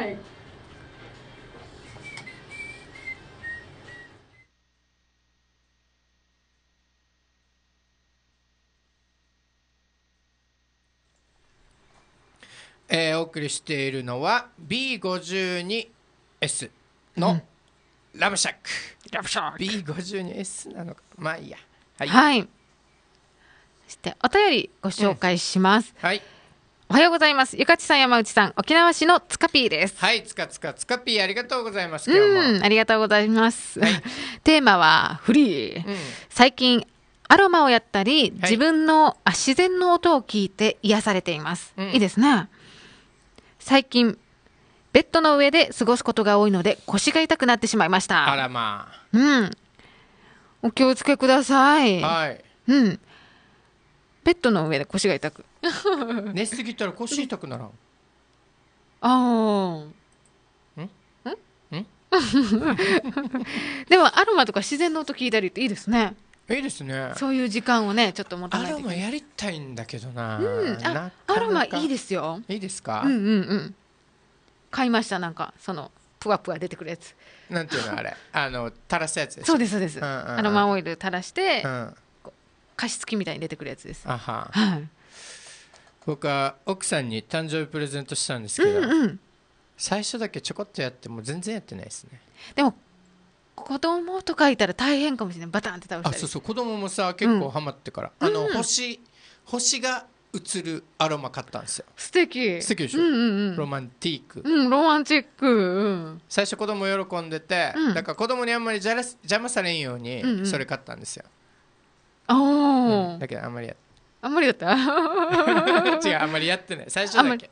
お送りしているのは B52S のラブシャック。 ラブシャック。 B52S なのか、まあいいや。はい、 はい、そしてお便りご紹介します、 はい。 おはようございます。ゆかちさん、山内さん、沖縄市のつかぴーです。 はい、つかぴー、ありがとうございます。今日もありがとうございます、 はい、 テーマはフリー、最近アロマをやったり、自分の自然の音を聞いて癒されています、いいですね。最近ベッドの上で過ごすことが多いので腰が痛くなってしまいました。 あらまあ。 お気をつけください。 はい。 ベッドの上で腰が痛く寝すぎたら腰痛くならん。 でもアロマとか自然の音聞いたりっていいですね。 いいですね。 そういう時間をね、ちょっと持たないといけない。 アロマやりたいんだけどな。 アロマいいですよ。 いいですか？ 買いました。なんかそのプワプワ出てくるやつ。 なんていうのあれ、垂らすやつです。 そうですそうです。アロマオイル垂らして、加湿器みたいに出てくるやつです。 はい。僕は奥さんに誕生日プレゼントしたんですけど、最初だけちょこっとやっても全然やってないですね。 でも子供とかいたら大変かもしれない。バタンって倒したり。 そうそう、子供もさ結構ハマってから、星が映るアロマ買ったんですよ。素敵でしょ。ロマンティーク。 ロマンチック。 最初子供喜んでて、だから子供にあんまり邪魔されんようにそれ買ったんですよ。だけどあんまりやった違う、あんまりやってない。最初だけ。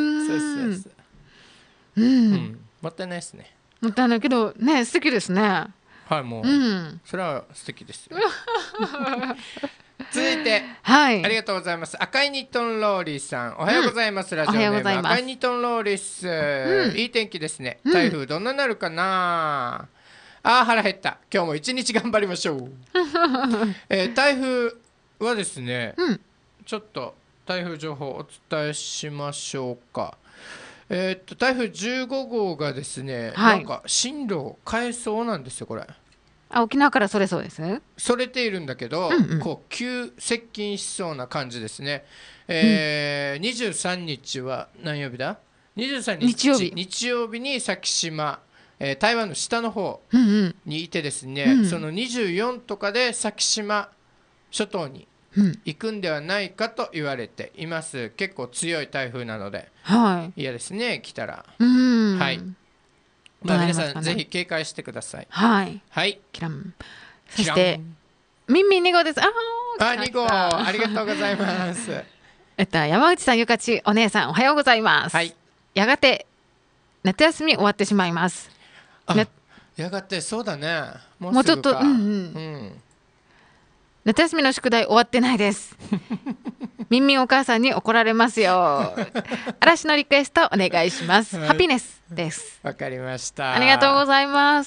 もったいないですね。 もったいないけどね、素敵ですね。 はい、もうそれは素敵ですよ。続いて、ありがとうございます。赤いニットンローリーさん、おはようございます。ラジオネーム赤いニットンローリース、いい天気ですね。台風どんななるかな。腹減った。今日も一日頑張りましょう。台風はですね、ちょっと台風情報をお伝えしましょうか。台風15号がですね、なんか進路を変えそうなんですよ。これ沖縄からそれそうです。 それているんだけど、こう急接近しそうな感じですね。23日は何曜日だ？23日日曜日に先島、台湾の下の方にいてですね、その24とかで先島諸島に行くんではないかと言われています。結構強い台風なので、嫌ですね、来たら。はい。皆さんぜひ警戒してください。はい。 そしてミンミン2号です。 2号ありがとうございます。 山内さん、ゆかちお姉さん、おはようございます。やがて夏休み終わってしまいます。 やがて、そうだね。 もうちょっと。 夏休みの宿題終わってないですみんみんお母さんに怒られますよ嵐のリクエストお願いします、はい、ハピネスです。 わかりました。 ありがとうございます。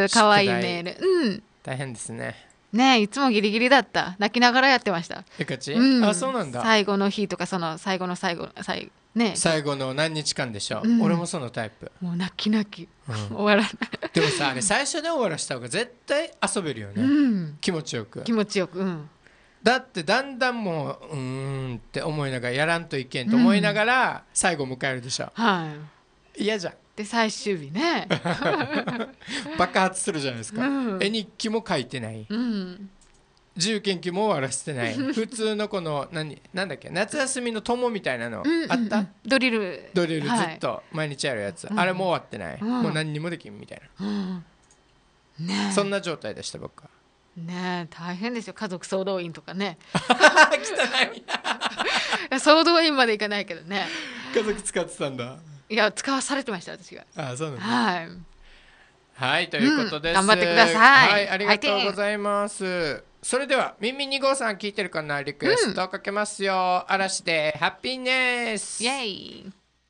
可愛いメール。 大変ですね。 ね、いつもギリギリだった。泣きながらやってました。 ゆかち、あ、そうなんだ。 最後の日とかその最後のね、 最後の何日間でしょ。俺もそのタイプ。 もう泣き終わらない。 でもさ、最初で終わらした方が絶対遊べるよね。気持ちよく。だってだんだんもうって思いながらやらんといけんと思いながら最後迎えるでしょ。嫌じゃん。 で最終日ね爆発するじゃないですか、絵日記も書いてない、自由研究も終わらせてない普通のこのなんだっけ、夏休みの友みたいなのあった、 ドリルずっと毎日やるやつ、あれも終わってない、もう何にもできんみたいな、そんな状態でした僕はね。大変ですよ、家族総動員とかね汚い総動員までいかないけどね。 家族使ってたんだ。 いや、使わされてました私が。 あ、そうなんだ。 はい、 ということです、 頑張ってください。 はい、ありがとうございます。それではみんみん2号さん聞いてるかな、リクエストかけますよ、嵐でハッピーネス。 イエイ。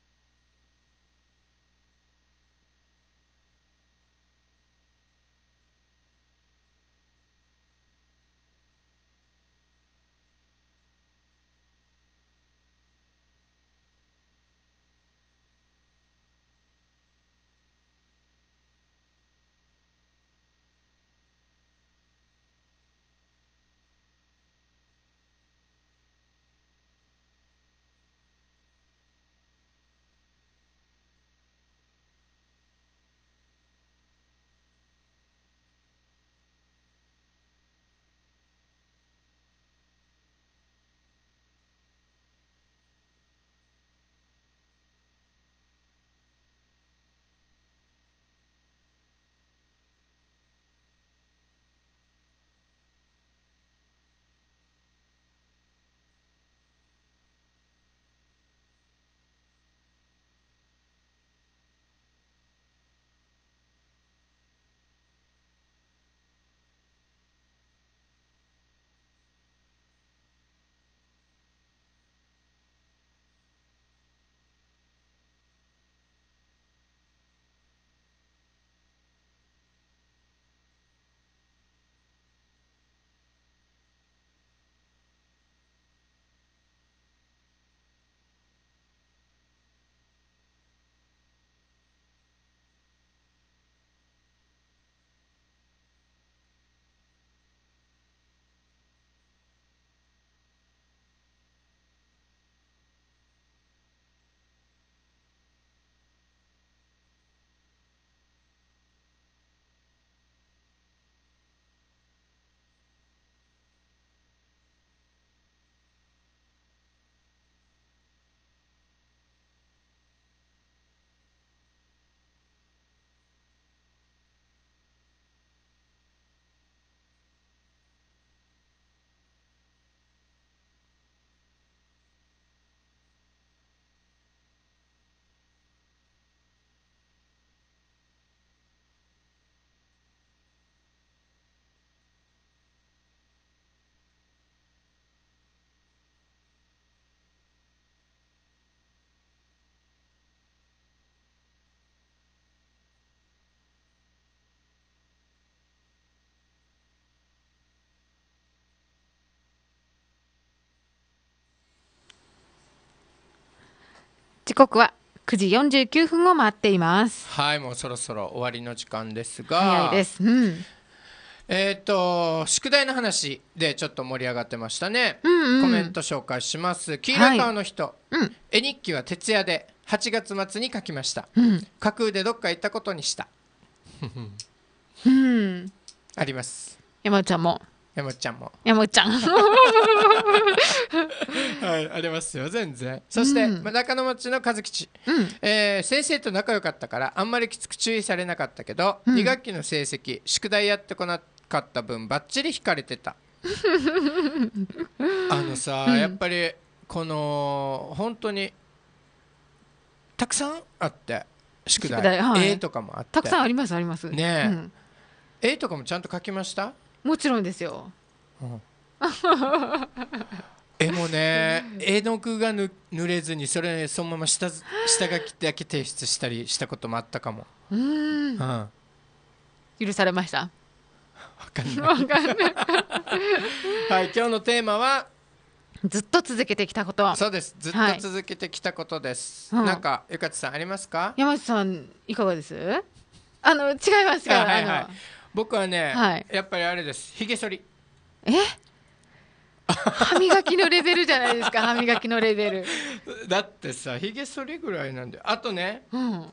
時刻は9時49分を回っています。 はい、もうそろそろ終わりの時間ですが、 早いです、 宿題の話でちょっと盛り上がってましたね、コメント紹介します。黄色い顔の人、絵日記は徹夜で8月末に書きました、架空でどっか行ったことにしたあります。 山ちゃんも山ちゃんもはい、ありますよ全然。そして、中野町の和吉、先生と仲良かったからあんまりきつく注意されなかったけど、2学期の成績宿題やってこなかった分バッチリ引かれてたやっぱりこの本当にたくさんあって宿題、絵とかもあってたくさんありますね、絵とかもちゃんと描きました？ もちろんですよ、 絵もね、絵の具が塗れずにそれ、ね、そのまま下書きだけ提出したりしたこともあったかも。 許されました？ 分かんないはい、今日のテーマはずっと続けてきたこと。 そうです、ずっと続けてきたことです、なんかゆかちさんありますか？ 山内さんいかがです？違いますか？ はいはい、僕はね、やっぱりあれです、ひげ剃り。 歯磨きのレベルじゃないですか。歯磨きのレベルだってさ、ひげ剃りぐらいなんで。あとね、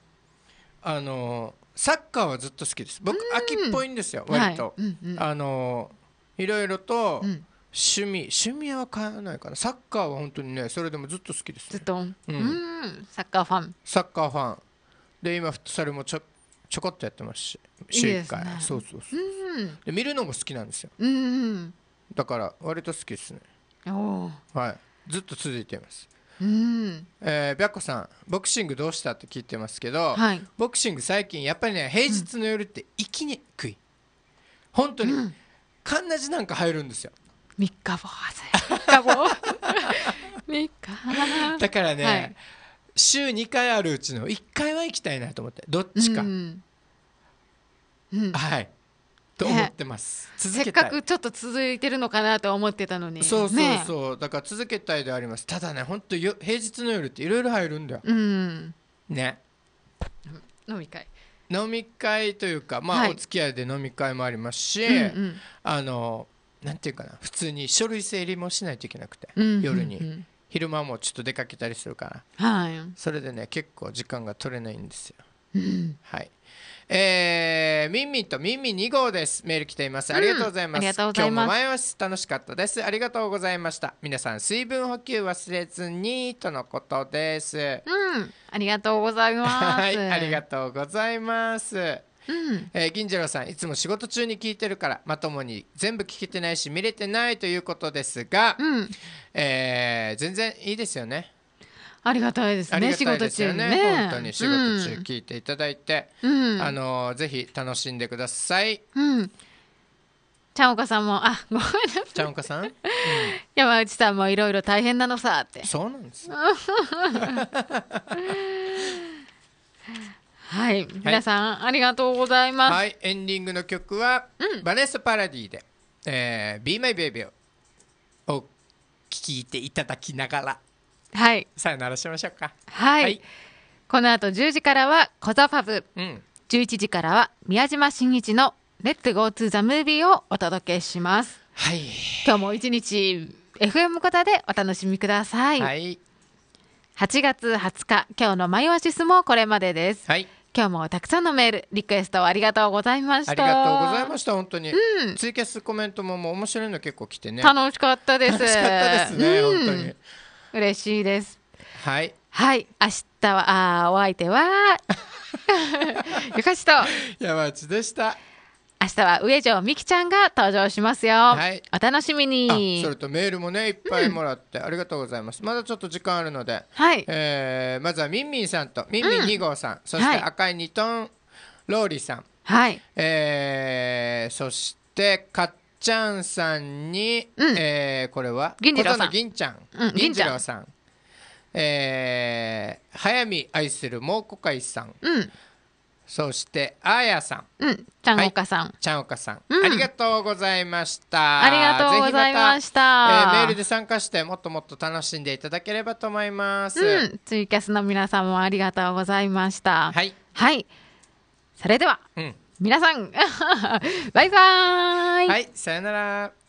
サッカーはずっと好きです。僕秋っぽいんですよ、割と。いろいろと趣味は変わらないかな。サッカーは本当にね、それでもずっと好きです、ね、 ずっと、サッカーファンで、今フットサルもちょこっとやってますし、週1回。そうで、見るのも好きなんですよ。だから割と好きですね。はい、ずっと続いています。白子さん、ボクシングどうしたって聞いてますけど、ボクシング最近やっぱりね、平日の夜って行きにくい。本当に、カンナジなんか入るんですよ。 3日坊だからね、週2回あるうちの1回は行きたいなと思って、どっちか、はいと思ってます。 せっかくちょっと続いてるのかなと思ってたのに。 そう、だから続けたいであります。ただね、本当平日の夜っていろいろ入るんだよ、ね。 飲み会というか、お付き合いで飲み会もありますし、なんていうかな、普通に書類整理もしないといけなくて、夜に昼間もちょっと出かけたりするから、それでね、結構時間が取れないんですよ。はい。ミンミンとミンミン2号です。メール来ています。ありがとうございます。今日も前足楽しかったです。ありがとうございました。皆さん水分補給忘れずにとのことです。 ありがとうございます。 はい、ありがとうございます。銀次郎さん、いつも仕事中に聞いてるからまともに全部聞けてないし見れてないということですが、全然いいですよね。 ありがたいですね。仕事中ね、 本当に仕事中聞いていただいて、ぜひ楽しんでください。 ちゃんおかさんも、ごめんなさい。 ちゃんおかさん、 山内さんもいろいろ大変なのさって。 そうなんですよはい、皆さんありがとうございます。 はい、エンディングの曲は、バネッサ・パラディで、Be My Baby を聴いていただきながら、さよならしましょうか。 はい、この後10時からはコザファブ、11時からは宮島真一の Let's Go to the Movie をお届けします。今日も一日 FM コザでお楽しみください。8月20日、今日のマイオアシスもこれまでです。今日もたくさんのメールリクエストありがとうございました。 ありがとうございました。本当に、ツイキャスコメントも面白いの結構来てね、 楽しかったです。 楽しかったですね、本当に嬉しいです。 はい、 明日はお相手はゆかしと山内でした。 明日は上条美希ちゃんが登場しますよ。お楽しみに。 それとメールもね、いっぱいもらってありがとうございます。まだちょっと時間あるので、まずはミンミンさんとミンミン2号さん、そして赤い2トンローリーさん、そしてかっちゃんさんに、これは銀次郎さん、 銀次郎さん、早見愛する蒙古会さん、そしてあやさん、 ちゃんおかさん、 ありがとうございました。 ありがとうございました。 メールで参加してもっともっと楽しんでいただければと思います。 ツイキャスの皆さんもありがとうございました。それでは、皆さんバイバーイ。 さよなら。